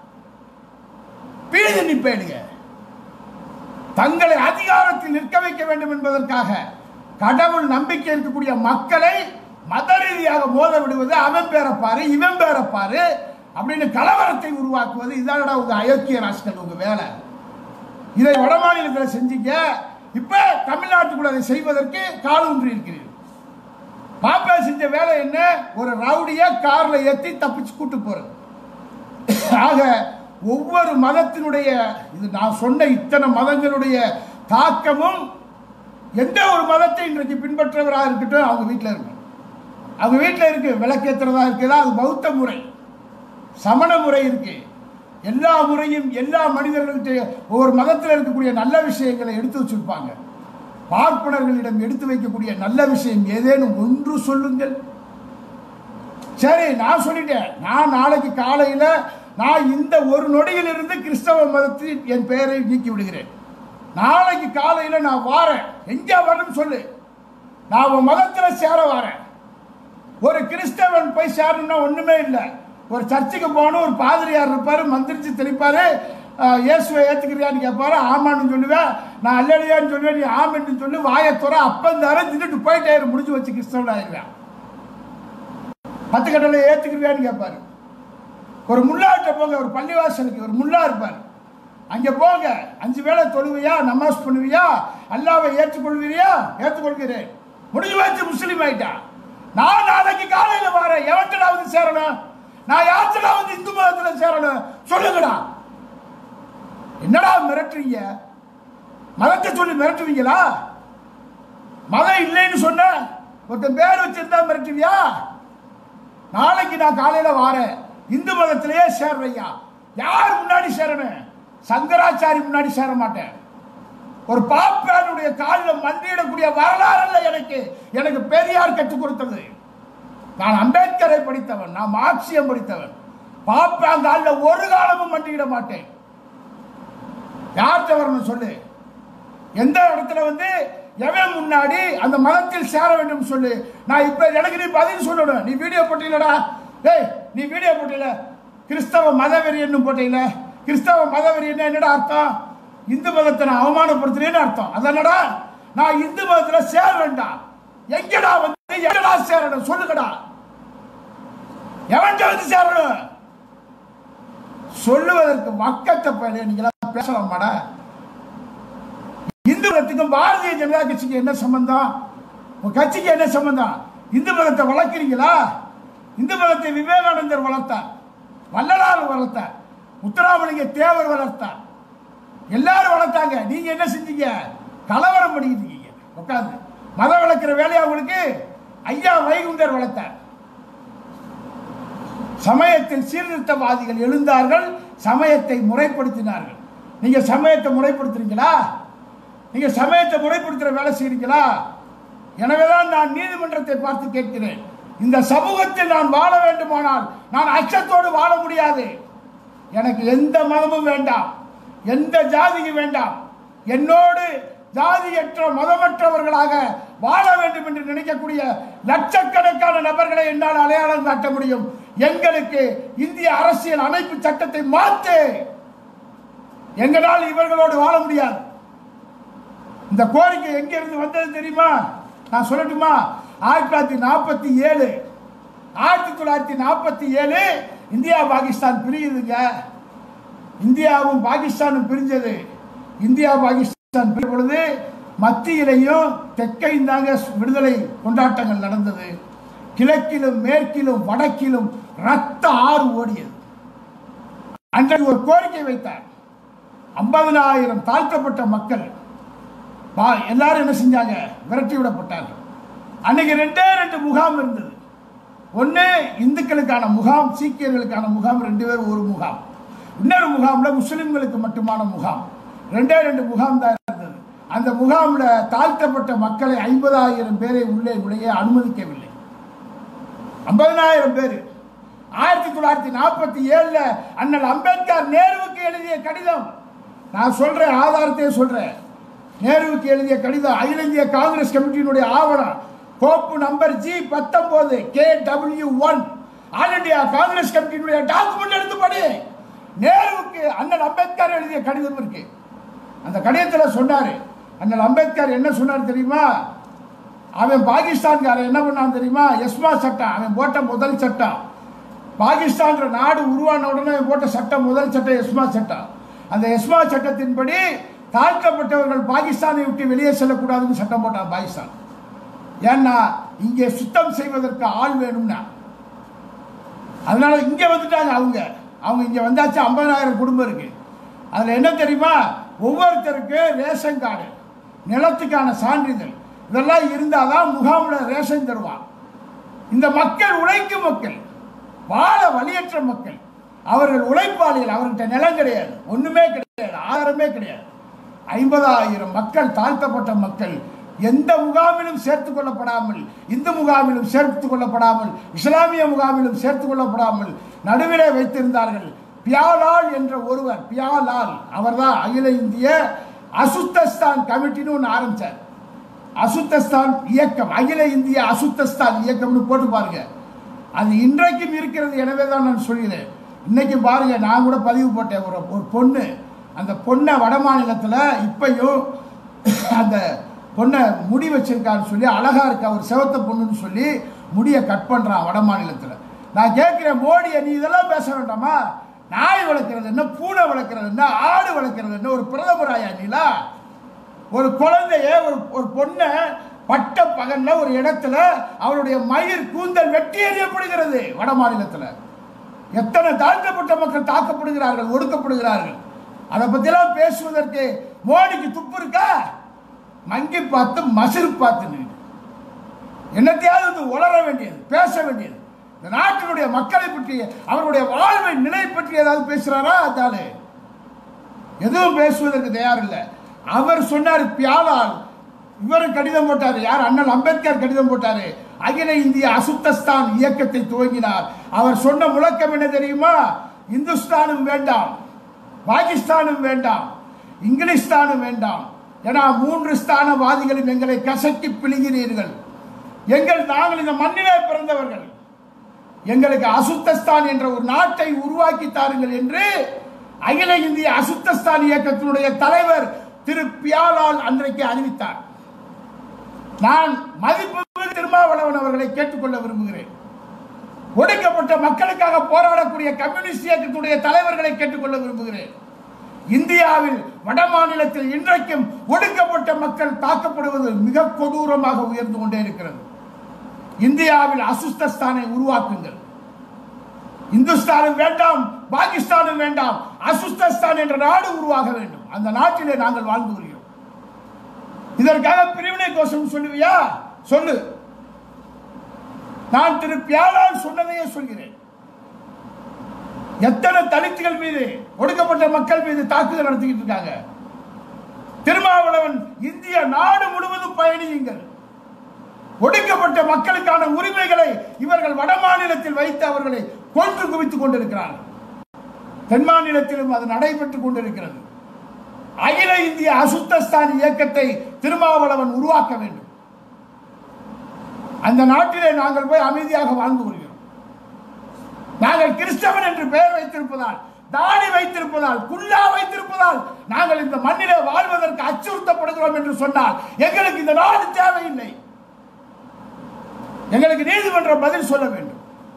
பீதி நிப்பேடுங்க. தங்களை அதிகாரத்தில் நிற்க வைக்க வேண்டும் என்பதற்காக கடவுள் நம்பிக்கை இருக்கக்கூடிய மக்களை மத ரீதியாக மோத விடுவது, அவன் பேரப்பாரு இவன் பேரப்பாரு அப்படின்னு கலவரத்தை உருவாக்குவது, இதானடா உங்க அயோக்கிய ராசிகள் உங்க வேலை. இதை வட மாநிலத்தில் செஞ்சீங்க. இப்ப தமிழ்நாட்டுக்குள்ள அதை செய்வதற்கு காலூன்றி இருக்கிறீர்கள். பாப்பா செஞ்ச வேலை என்ன? ஒரு ரவுடிய கார்ல ஏற்றி தப்பிச்சு கூட்டு போறது. ஆக ஒவ்வொரு மதத்தினுடைய, இது நான் சொன்ன இத்தனை மதங்களுடைய தாக்கமும் எந்த ஒரு மதத்தை இன்றைக்கு பின்பற்றவராக இருக்கட்டும் அவங்க வீட்டில் இருக்கு. அவங்க வீட்டில் இருக்கு. விளக்கேற்றுறதா இருக்குதா, அது பௌத்த முறை, சமண முறை இருக்கு. எல்லா முறையும் எல்லா மனிதர்கள்ட்ட ஒவ்வொரு மதத்தில் இருக்கக்கூடிய நல்ல விஷயங்களை எடுத்து வச்சிருப்பாங்க. பார்ப்பனர்களிடம் எடுத்து வைக்கக்கூடிய நல்ல விஷயம் ஏதேனும் ஒன்று சொல்லுங்கள். சரி, நான் சொல்லிட்டேன். நான் நாளைக்கு காலையில் நான் இந்த ஒரு நொடியில் இருந்து கிறிஸ்தவ மதத்தில் என் பெயரை நீக்கி விடுகிறேன். நாளைக்கு காலையில் நான் வாரேன். எங்க வரணும் சொல்லு, நான் உன் மதத்தில் சேர வரேன். ஒரு கிறிஸ்தவன் போய் சேரணும்னா ஒண்ணுமே இல்லை. ஒரு சர்ச்சுக்கு போகணும், ஒரு பாதிரியார் இருப்பாரு, மந்திரிச்சு தெளிப்பாரு, இயேசுவை ஏற்றுக்கிறியான்னு கேட்பாரு, ஆமான்னு சொல்லுவேன். நான் அல்லடியான்னு சொல்லுவேன், நீ ஆமென்னு சொல்லி வாயத்துற அப்பந்தார தின்னுட்டு போயிட்டே முடிஞ்சு வச்சு கிறிஸ்தவன் ஆயிடுவேன். பத்து கட்டளை ஏற்றுக்கிறியான்னு கேட்பாரு. ஒரு முல்லாட்ட போங்க, ஒரு பள்ளிவாசலுக்கு ஒரு முல்லா இருப்பார், அங்கே போங்க. அஞ்சு வேளை தொழுவியா, நமாஸ் பண்ணுவியா, அல்லாவை ஏற்றுக்கொள்வியா? ஏற்றுக்கொள்கிறேன். முடிஞ்சு வச்சு முஸ்லீம் ஆயிட்டா. நான் நாளைக்கு காலையில் வரேன். எவன்டா வந்து சேரணும்? நான் யார்டா வந்து இந்து மதத்தில் சேரணும் சொல்லுங்கடா. என்னடா மிரட்டுறீங்க? மதத்தை சொல்லி மிரட்டுவீங்களா? மதம் இல்லைன்னு சொன்ன ஒருத்தன் பேர் வச்சிருந்தா மிரட்டுவியா? நாளைக்கு நான் காலையில வாரேன், இந்து மதத்திலேயே சேர்றையா. யார் முன்னாடி சேரணும்? சங்கராச்சாரி முன்னாடி சேர மாட்டேன். ஒரு பாப்பானுடைய காலில் மண்டியிடக்கூடிய வரலாறு இல்லை எனக்கு. எனக்கு பெரியார் கற்றுக் கொடுத்தது. நான் அம்பேத்கரை படித்தவன், நான் மார்க்சியம் படித்தவன். பாப்பான் காலில் ஒரு காலமும் மண்டியிட மாட்டேன். யார்கிட்ட வரணும் சொல்லு? எந்த இடத்துல வந்து எவன் முன்னாடி அந்த மதத்தில் சேர வேண்டும் சொல்லு. நான் இப்ப எனக்கு நீ பதில் சொல்லணும். நீ வீடியோ போட்டீங்களடா, டேய் நீ வீடியோ போட்டீல, கிறிஸ்தவ மதவெறி என்னும் போட்டீங்கள. கிறிஸ்தவ மதவெறி என்ன என்னடா அர்த்தம்? இந்து மதத்தை நான் அவமானப்படுத்துறேன்னு அர்த்தம். அதனடா நான் இந்து மதத்துல சேர வேண்டாம். எங்கடா வந்து எங்கடா சேரணும் சொல்லுங்கடா. எவன்கிட்ட வந்து சேரணும் சொல்லுவதற்கு மக்கத்தை பயில நீங்களா பேசலாமாடா? இந்து மதத்துக்கும் பாரதிய ஜனதா கட்சிக்கு என்ன சம்பந்தம்? கட்சிக்கு என்ன சம்பந்தம்? இந்து மதத்தை வளர்க்கிறீங்களா? இந்து மதத்தை விவேகானந்தர் வளர்த்தார், வள்ளலார் வளர்த்தார், முத்துராமலிங்க தேவர் வளர்த்தார், எல்லாரும் வளர்த்தாங்க. நீங்க என்ன செஞ்சீங்க? கலவரம் பண்ணிக்கிட்டு இருக்கீங்க உட்காந்து. மதம் வளர்க்கிற வேலையா உங்களுக்கு? ஐயா வைகுண்டர் வளர்த்தார். சமயத்தில் சீர்திருத்தவாதிகள் எழுந்தார்கள், சமயத்தை முறைப்படுத்தினார்கள். நீங்க சமயத்தை முறைப்படுத்துறீங்களா? நீங்க சமயத்தை முறைப்படுத்துற வேலை செய்றீங்களா? எனவேதான் நான் நீதிமன்றத்தை பார்த்து கேட்கிறேன். இந்த சமூகத்தில் நான் வாழ வேண்டுமானால் நான் அச்சத்தோடு வாழ முடியாது. எனக்கு எந்த மதமும் வேண்டாம், எந்த ஜாதியும் வேண்டாம். என்னோடு ஜாதியற்ற மதமற்றவர்களாக வாழ வேண்டும் என்று நினைக்கக்கூடிய லட்சக்கணக்கான நபர்களை என்னால் அடையாளம் காட்ட முடியும். எங்களுக்கு இந்திய அரசியல் அமைப்பு சட்டத்தை மாற்று, எங்களால் இவர்களோடு வாழ முடியாது. இந்த கோரிக்கை எங்கிருந்து வந்தது தெரியுமா? நான் சொல்லட்டுமா? ஆயிரத்தி தொள்ளாயிரத்தி நாற்பத்தி ஏழு ஆயிரத்தி தொள்ளாயிரத்தி நாற்பத்தி ஏழு இந்தியா பாகிஸ்தான் பிரியுதுங்க. இந்தியாவும் பாகிஸ்தானும் பிரிஞ்சது. இந்தியா பாகிஸ்தான் பிரிந்த பொழுது மத்தியிலையும் தெற்கையும் தாங்க விடுதலை கொண்டாட்டங்கள் நடந்தது. கிழக்கிலும் மேற்கிலும் வடக்கிலும் ரத்த ஆறு ஓடியது. அன்றைக்கு ஒரு கோரிக்கை வைத்தார். ஐம்பதனாயிரம் தாழ்த்தப்பட்ட மக்கள் எல்லாரும் என்ன செஞ்சாங்க? விரட்டி விடப்பட்டார்கள். அன்னைக்கு ரெண்டே ரெண்டு முகாம் இருந்தது. ஒன்று இந்துக்களுக்கான முகாம், சீக்கியர்களுக்கான முகாம், ரெண்டு பேரும் ஒரு முகாம். இன்னொரு முகாம்ல முஸ்லிம்களுக்கு மட்டுமான முகாம். ரெண்டே ரெண்டு முகாம் தான் இருந்தது. அந்த முகாம்ல தாழ்த்தப்பட்ட மக்களை ஐம்பதாயிரம் பேரை உள்ளே நுழைய அனுமதிக்கவில்லை. ஐம்பதனாயிரம் பேர். ஆயிரத்தி தொள்ளாயிரத்தி நாற்பத்தி ஏழுல அண்ணல் அம்பேத்கர் நேருவுக்கு எழுதிய கடிதம், நான் சொல்றேன், ஆதாரத்தையே சொல்றேன். நேருவுக்கு எழுதிய கடிதம் அகில இந்திய காங்கிரஸ் கமிட்டியினுடைய ஆவணம், கோப்பு நம்பர் ஜி பத்தொன்பது K W one, all India Congress கமிட்டியினுடைய டாக்குமெண்ட் எடுத்து படி. நேருவுக்கு அண்ணல் அம்பேத்கர் எழுதிய கடிதம் இருக்கு. அந்த கடிதத்தில் சொன்னாரு, அண்ணல் அம்பேத்கர் என்ன சொன்னார் தெரியுமா? அவன் பாகிஸ்தான்காரன் என்ன பண்ணான் தெரியுமா? எஸ்மா சட்டம், அவன் போட்ட முதல் சட்டம். பாகிஸ்தான் நாடு உருவான உடனே போட்ட சட்டம் முதல் சட்டம் எஸ்மா சட்டம். அந்த எஸ்மா சட்டத்தின்படி தாழ்த்தப்பட்டவர்கள் பாகிஸ்தானை விட்டு வெளியே செல்லக்கூடாதுன்னு சட்டம் போட்டான் பாகிஸ்தான். ஏன்னா இங்கே சுத்தம் செய்வதற்கு ஆள் வேணும்னா, அதனால இங்க வந்துட்டாங்க. அவங்க அவங்க இங்க வந்தாச்சு. ஐம்பதாயிரம் குடும்பம் இருக்கு. அதுல என்ன தெரியுமா? ஒவ்வொருத்தருக்கு ரேஷன் கார்டு, நிலத்துக்கான சான்றிதழ், இதெல்லாம் இருந்தாதான் முகாமில் ரேஷன் தருவான். இந்த மக்கள் உழைக்கும் மக்கள், வாழ வழியற்ற மக்கள், அவர்கள் உழைப்பாளிகள். அவர்கிட்ட நிலம் கிடையாது, ஒண்ணுமே கிடையாது, ஆதாரமே கிடையாது. ஐம்பதாயிரம் மக்கள், தாழ்த்தப்பட்ட மக்கள், எந்த முகாமிலும் சேர்த்துக் கொள்ளப்படாமல், இந்து முகாமிலும் சேர்த்துக் கொள்ளப்படாமல், இஸ்லாமிய முகாமிலும் சேர்த்துக் கொள்ளப்படாமல் நடுவிலே வைத்திருந்தார்கள். பியாலால் என்ற ஒருவர், பியாலால், அவர் தான் அகில இந்திய அசுத்தஸ்தான் கமிட்டின்னு ஒன்று ஆரம்பிச்சார். அசுத்தஸ்தான் இயக்கம், அகில இந்திய அசுத்தஸ்தான் இயக்கம்னு போட்டு பாருங்க. அது இன்றைக்கும் இருக்கிறது. எனவே தான் நான் சொல்கிறேன். இன்னைக்கு பாருங்க, நான் கூட பதிவு போட்டேன். ஒரு ஒரு பொண்ணு, அந்த பொண்ணை வட மாநிலத்தில் இப்பையும் அந்த பொண்ணை முடி வச்சிருக்கான்னு சொல்லி, அழகா இருக்கா, ஒரு செவத்த பொண்ணுன்னு சொல்லி முடியை கட் பண்றான் வட மாநிலத்தில். நான் கேட்கிறேன், மோடியை நீ இதெல்லாம் பேச வேண்டாமா? நாய் வளர்க்கிறது என்ன, பூனை வளர்க்கிறது என்ன, ஆடு வளர்க்கிறது என்ன, ஒரு பிரதமராயா நீலா? ஒரு குழந்தைய, ஒரு ஒரு பொண்ணை பட்ட பகல்ல ஒரு இடத்துல அவருடைய மயிர் கூந்தல் வெட்டி எறியப்படுகிறது வட மாநிலத்தில். எத்தனை தாழ்த்தப்பட்ட மக்கள் தாக்கப்படுகிறார்கள், ஒடுக்கப்படுகிறார்கள். அதை பத்தியெல்லாம் பேசுவதற்கு மோடிக்கு துப்பு இருக்கா? மங்கி பார்த்து மசிறு பார்த்து என்னத்தையாவது உளர வேண்டியது, பேச வேண்டியது. இந்த நாட்டினுடைய மக்களை பற்றி, அவருடைய வாழ்வை நிலை பற்றி ஏதாவது பேசுறாரா? அதால எதுவும் பேசுவதற்கு தயார் இல்லை. அவர் சொன்னார், பியாலால் இவர் கடிதம் போட்டாரு. யார்? அண்ணல் அம்பேத்கர் கடிதம் போட்டாரு. அகில இந்திய அசுத்தஸ்தான் இயக்கத்தை துவங்கினார். அவர் சொன்ன முழக்கம் என்ன தெரியுமா? இந்துஸ்தானும் வேண்டாம், பாகிஸ்தானும் வேண்டாம், இங்கிலீஷ்தானும் வேண்டாம். ஏன்னா மூன்று ஸ்தானவாதிகளும் எங்களை கசக்கி பிழிகிறீர்கள். எங்கள் நாங்கள் இந்த மண்ணிலே பிறந்தவர்கள், எங்களுக்கு அசுத்தஸ்தான் என்ற ஒரு நாட்டை உருவாக்கி தாருங்கள் என்று அகில இந்திய அசுத்தஸ்தான் இயக்கத்தினுடைய தலைவர் திரு பியாலால் அன்றைக்கு அறிவித்தார். நான் மதிப்பு திருமாவளவன் அவர்களை கேட்டுக்கொள்ள விரும்புகிறேன். ஒடுக்கப்பட்ட மக்களுக்காக போராடக்கூடிய கம்யூனிஸ்ட் இயக்கத்துடைய தலைவர்களை கேட்டுக்கொள்ள விரும்புகிறேன். இந்தியாவில் வட மாநிலத்தில் இன்றைக்கும் ஒடுக்கப்பட்ட மக்கள் தாக்கப்படுவது மிக கொடூரமாக உயர்ந்து கொண்டே இருக்கிறது. இந்தியாவில் அசுத்தஸ்தானை உருவாக்குங்கள். இந்துஸ்தானும் வேண்டாம், பாகிஸ்தானும் வேண்டாம், அசுத்தஸ்தான் என்ற நாடு உருவாக வேண்டும். அந்த நாட்டிலே நாங்கள் வாழ்ந்து வருகிறோம். இதற்காக பிரிவினை கோஷம் சொல்லுவியா? சொல்லு. நான் திரு பியாலால் சொன்னதையே சொல்கிறேன். எத்தனை தலித்துகள் மீது, ஒடுக்கப்பட்ட மக்கள் மீது தாக்குதல் நடத்திக்கிட்டு இருக்காங்க. திருமாவளவன் இந்திய நாடு முழுவதும் பயணியுங்கள். ஒடுக்கப்பட்ட மக்களுக்கான உரிமைகளை இவர்கள் வட மாநிலத்தில் வைத்து அவர்களை கொன்று குவித்துக் கொண்டிருக்கிறார்கள். தென் மாநிலத்திலும் அது நடைபெற்றுக் கொண்டிருக்கிறது. அகில இந்திய அசுத்தஸ்தான் இயக்கத்தை திருமாவளவன் உருவாக்க வேண்டும். அந்த நாட்டிலே நாங்கள் போய் அமைதியாக வாழ்ந்து வருகிறோம். நாங்கள் கிறிஸ்தவன் என்று பெயர் வைத்திருப்பதால், தாடி வைத்திருப்பதால், குல்லா வைத்திருப்பதால் நாங்கள் இந்த மண்ணிலே வாழ்வதற்கு அச்சுறுத்தப்படுகிறோம் என்று சொன்னால் எங்களுக்கு இந்த நாடு தேவையில்லை. எங்களுக்கு நீதிமன்றம் பதில் சொல்ல வேண்டும்.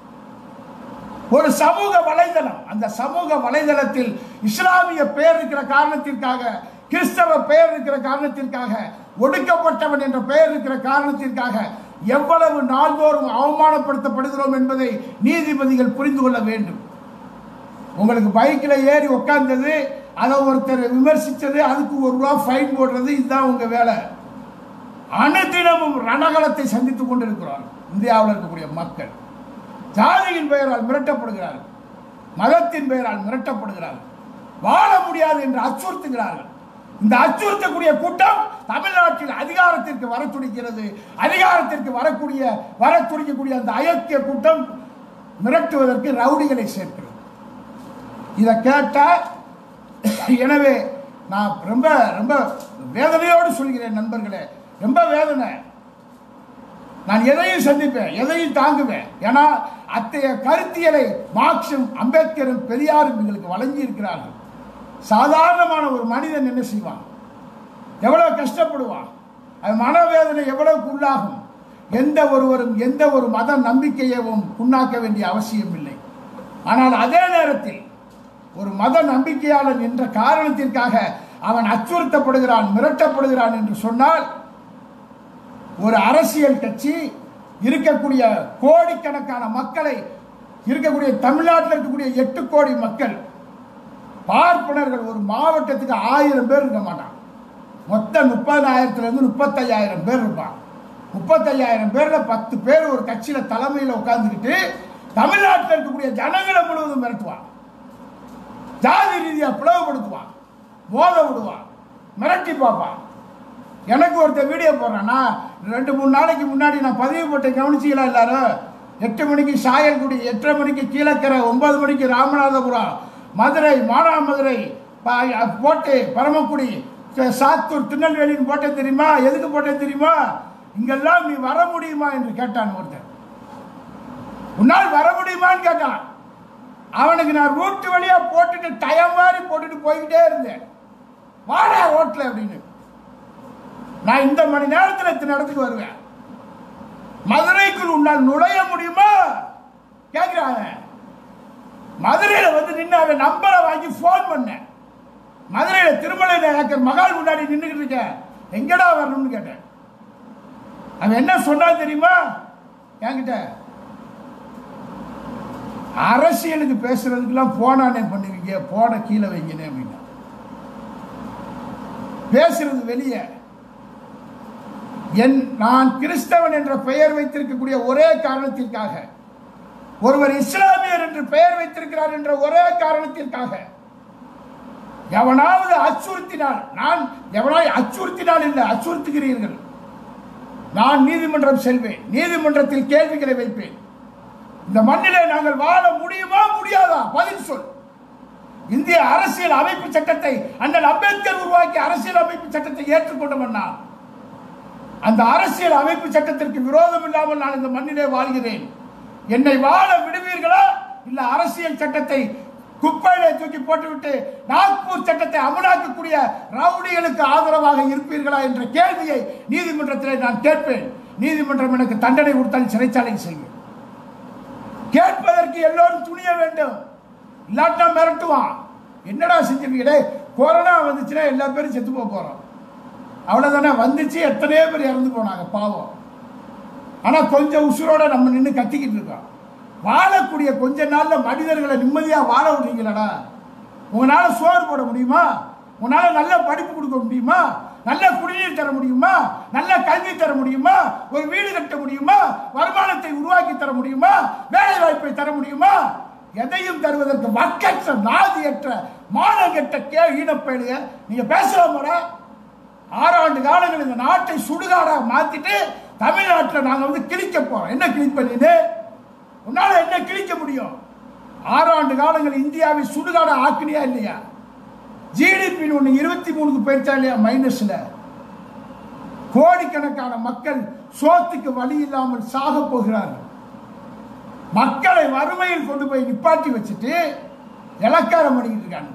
ஒரு சமூக வலைதளம், அந்த சமூக வலைதளத்தில் இஸ்லாமிய பெயர் இருக்கிற காரணத்திற்காக, கிறிஸ்தவ பெயர் இருக்கிற காரணத்திற்காக, ஒடுக்கப்பட்டவன் என்ற பெயர் இருக்கிற காரணத்திற்காக எவ்வளவு நாள்தோறும் அவமானப்படுத்தப்படுகிறோம் என்பதை நீதிபதிகள் புரிந்து கொள்ள வேண்டும். உங்களுக்கு பைக்கில் ஏறி உட்கார்ந்தது, அதை ஒருத்தர் விமர்சித்தது, அதுக்கு ஒரு ரூபா ஃபைன் போடுறது, இதுதான் உங்க வேலை. அனுதினமும் ரணகலத்தை சந்தித்துக் கொண்டிருக்கிறார் இந்தியாவில் இருக்கக்கூடிய மக்கள். ஜாதியின் பெயரால் மிரட்டப்படுகிறார்கள், மதத்தின் பெயரால் மிரட்டப்படுகிறார்கள், வாழ முடியாது என்று அச்சுறுத்துகிறார்கள். இந்த அச்சுறுத்தக்கூடிய கூட்டம் தமிழ்நாட்டில் அதிகாரத்திற்கு வர துடிக்கிறது. அதிகாரத்திற்கு வரக்கூடிய வர துடிக்கக்கூடிய அந்த அயோக்கிய கூட்டம் மிரட்டுவதற்கு ரவுடிகளை சேர்க்கிறது. இதை கேட்ட எனவே நான் ரொம்ப ரொம்ப வேதனையோடு சொல்கிறேன் நண்பர்களே, ரொம்ப வேதனை. நான் எதையும் சந்திப்பேன், எதையும் தாங்குவேன். ஏன்னா அத்தகைய கருத்தியலை மார்க்சும் அம்பேத்கரும் பெரியாரும் எங்களுக்கு வழங்கி இருக்கிறார்கள். சாதாரணமான ஒரு மனிதன் என்ன செய்வான், எவ்வளவு கஷ்டப்படுவான், அது மனவேதனை எவ்வளவுக்கு உள்ளாகும். எந்த ஒருவரும் எந்த ஒரு மத நம்பிக்கையவும் புண்ணாக்க வேண்டிய அவசியம் இல்லை. ஆனால் அதே நேரத்தில் ஒரு மத நம்பிக்கையாளன் என்ற காரணத்திற்காக அவன் அச்சுறுத்தப்படுகிறான், மிரட்டப்படுகிறான் என்று சொன்னால், ஒரு அரசியல் கட்சி இருக்கக்கூடிய கோடிக்கணக்கான மக்களை, இருக்கக்கூடிய தமிழ்நாட்டில் இருக்கக்கூடிய எட்டு கோடி மக்கள் பார்ப்பனர்கள், ஒரு மாவட்டத்துக்கு ஆயிரம் பேர் இருக்க மாட்டான். மொத்தம் முப்பதாயிரத்துல இருந்து முப்பத்தையாயிரம் பேர் இருப்பான். முப்பத்தையாயிரம் பேர்ல பத்து பேர் ஒரு கட்சியில தலைமையில் உட்கார்ந்துக்கிட்டு தமிழ்நாட்டில் இருக்கக்கூடிய ஜனங்களை முழுவதும் மிரட்டுவான், ஜாதி ரீதியா பிளவுபடுத்துவான், மோத விடுவான், மிரட்டி பார்ப்பான். எனக்கு ஒருத்தர் வீடியோ போடுறான்னா, ரெண்டு மூணு நாளைக்கு முன்னாடி நான் பதிவு போட்டு கவனிச்சிங்களா எல்லாரும்? எட்டு மணிக்கு சாயல்குடி, எட்டரை மணிக்கு கீழக்கரை, ஒன்பது மணிக்கு ராமநாதபுரம், மதுரை, மானாமதுரை போட்டு, பரமக்குடி, சாத்தூர், திருநெல்வேலின்னு போட்டேன் தெரியுமா? எதுக்கு போட்டேன் தெரியுமா? இங்கெல்லாம் நீ வர முடியுமா என்று கேட்டான் ஒருத்தர். உன்னால் வர முடியுமான்னு கேட்டான். அவனுக்கு நான் ரூட்டு வழியா போட்டுட்டு டயம் மாதிரி போட்டுட்டு போய்கிட்டே இருந்தேன். வாடா ரோட்ல அப்படின்னு. நான் இந்த மணி நேரத்தில் இத்தனை இடத்துக்கு வருவேன். மதுரைக்குள் உன்னால் நுழைய முடியுமா கேட்கிறாங்க. மதுரையில வந்து நின்று அவன் நம்பரை வாங்கி போன் பண்ணேன். மதுரையில திருமலை நாயக்கர் மகால் முன்னாடி நின்றுகிட்டு இருக்கேன், எங்கடா வரணும்னு கேட்டேன். அவன் என்ன சொன்னான் தெரியுமா என்கிட்ட? அரசியலுக்கு பேசுறதுக்கெல்லாம் போனானே பண்ணுவீங்க, போன கீழே வைங்கனே அப்படின்னா. பேசுறது வெளியே. என் நான் கிறிஸ்தவன் என்ற பெயர் வைத்திருக்கக்கூடிய ஒரே காரணத்திற்காக, ஒருவர் இஸ்லாமியர் என்று பெயர் வைத்திருக்கிறார் என்ற ஒரே காரணத்திற்காக எவனாவது அச்சுறுத்தினால், நான் எவனாவது அச்சுறுத்தினால் இல்லை, அச்சுறுத்துகிறீர்கள். நான் நீதிமன்றம் செல்வேன், நீதிமன்றத்தில் கேள்விகளை வைப்பேன். இந்த மண்ணிலே நாங்கள் வாழ முடியுமா முடியாதா? பதில் சொல். இந்திய அரசியல் அமைப்பு சட்டத்தை, அண்ணல் அம்பேத்கர் உருவாக்கிய அரசியல் அமைப்பு சட்டத்தை ஏற்றுக்கொண்டவன் நான். அந்த அரசியல் அமைப்பு சட்டத்திற்கு விரோதம் இல்லாமல் நான் இந்த மண்ணிலே வாழ்கிறேன். என்னை வாழ விடுவீர்களா, இல்ல அரசியல் சட்டத்தை குப்பையிலே தூக்கி போட்டுவிட்டு நாக்பூர் சட்டத்தை அமலாக்கக்கூடிய ரவுடிகளுக்கு ஆதரவாக இருப்பீர்களா என்ற கேள்வியை நீதிமன்றத்தில் நான் கேட்பேன். நீதிமன்றம் எனக்கு தண்டனை கொடுத்தால் சிறைச்சாலைக்கு செல்வேன். கேட்பதற்கு எல்லோரும் துணிய வேண்டும், இல்லாட்டா மிரட்டுவான். என்னடா செஞ்சிருக்கீங்களே, கொரோனா வந்துச்சுன்னா எல்லா பேரும் செத்து போக போறோம், அவ்வளவுதானே. வந்துச்சு, எத்தனையோ பேர் இறந்து போனாங்க பாவம். ஆனா கொஞ்சம் உசுரோட நம்ம நின்று கத்திக்கிட்டு இருக்கோம். வாழக்கூடிய கொஞ்ச நாள்ல மனிதர்களை நிம்மதியா வாழ விடுறீங்களா? உங்களால சோறு போட முடியுமா? உங்களால நல்ல படிப்பு கொடுக்க முடியுமா? நல்ல குடிநீர் தர முடியுமா? நல்ல கல்வி தர முடியுமா? ஒரு வீடு கட்ட முடியுமா? வருமானத்தை உருவாக்கி தர முடியுமா? வேலை வாய்ப்பை தர முடியுமா? எதையும் தருவதற்கு மக்கற்ற, நாதியற்ற, மானங்கெட்ட கே ஈனப்பேடுக நீங்க பேசலாமோட? ஆறாண்டு காலங்கள் இந்த நாட்டை சுடுகாடாக மாத்திட்டு தமிழ்நாட்டில் நாங்க வந்து கிழிக்க போறோம். என்ன கிழிப்பீங்க? உன்னால என்ன கிழிக்க முடியும்? ஆறாண்டு காலங்கள் இந்தியாவை சுடுகாட ஆக்கினியா இல்லையா? ஜிடிபின்னு ஒன்று இருபத்தி மூணுக்கு போயிடுச்சா இல்லையா மைனஸ்ல. கோடிக்கணக்கான மக்கள் சோத்துக்கு வழி இல்லாமல் சாக போகிறார்கள். மக்களை வறுமையில் கொண்டு போய் நிப்பாட்டி வச்சுட்டு இலக்காரம் பண்ணிக்கிட்டு இருக்காங்க.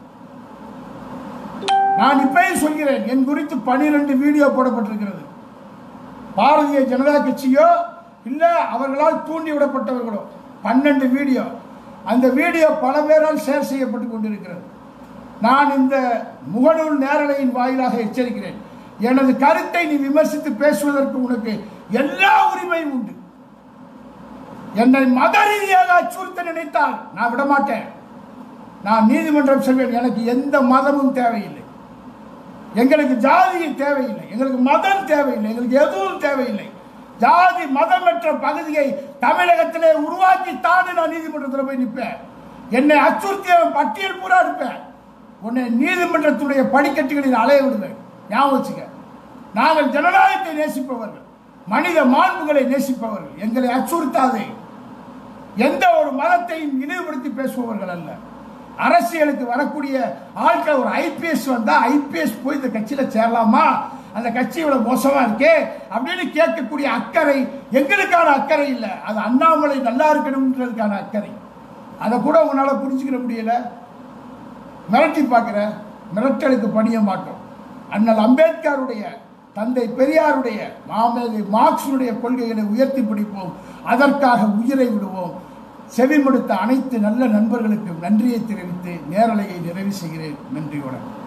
நான் இப்பயும் சொல்கிறேன், என் குறித்து பனிரெண்டு வீடியோ போடப்பட்டிருக்கிறது. பாரதிய ஜனதா கட்சியோ இல்ல அவர்களால் தூண்டி விடப்பட்டவர்களோ பன்னெண்டு வீடியோ. அந்த வீடியோ பல பேரால் ஷேர் செய்யப்பட்டு கொண்டிருக்கிறது. நான் இந்த முகநூல் நேரலையின் வாயிலாக எச்சரிக்கிறேன், எனது கருத்தை நீ விமர்சித்து பேசுவதற்கு உனக்கு எல்லா உரிமையும் உண்டு. என்னை மத ரீதியாக அச்சுறுத்த நினைத்தால் நான் விடமாட்டேன். நான் நீதிமன்றம் செல்வேன். எனக்கு எந்த மதமும் தேவையில்லை, எங்களுக்கு ஜாதியும் தேவையில்லை, எங்களுக்கு மதம் தேவையில்லை, எங்களுக்கு எதுவும் தேவையில்லை. ஜாதி மதமற்ற பகுதியை தமிழகத்திலே உருவாக்கித்தான் நான் நீதிமன்றத்தில் போய் நிற்பேன். என்னை அச்சுறுத்தியவன் பட்டியல் பூரா இருப்பேன். உன்னை நீதிமன்றத்துடைய படிக்கட்டுகளில் அலைய விடுவேன். ஞாபகம் வச்சுக்க, நாங்கள் ஜனநாயகத்தை நேசிப்பவர்கள், மனித மாண்புகளை நேசிப்பவர்கள். எங்களை அச்சுறுத்தாதே. எந்த ஒரு மதத்தையும் இழிவுபடுத்தி பேசுபவர்கள் அல்ல. அரசியலுக்கு வரக்கூடிய ஆட்கள் ஒரு ஐபிஎஸ் வந்தா ஐபிஎஸ் போய் இந்த கட்சியில சேரலாமா, அந்த கட்சி இவ்வளவு மோசமா இருக்கே அப்படின்னு கேட்கக்கூடிய அக்கறை எங்களுக்கான அக்கறை இல்லை. அது அண்ணாமலை நல்லா இருக்கணும்ன்றதுக்கான அக்கறை. அதை கூட உங்களால புரிஞ்சுக்கிற முடியல. மிரட்டி பார்க்கிற மிரட்டலுக்கு பணிய மாட்டோம். அண்ணல் அம்பேத்கருடைய, தந்தை பெரியாருடைய, மாமேதை மார்க்ஸுடைய கொள்கைகளை உயர்த்தி பிடிப்போம். அதற்காக உயிரை விடுவோம். செவிமடுத்த அனைத்து நல்ல நண்பர்களுக்கு நன்றியை தெரிவித்து நேரலையை நிறைவு செய்கிறேன். நன்றியுடன்.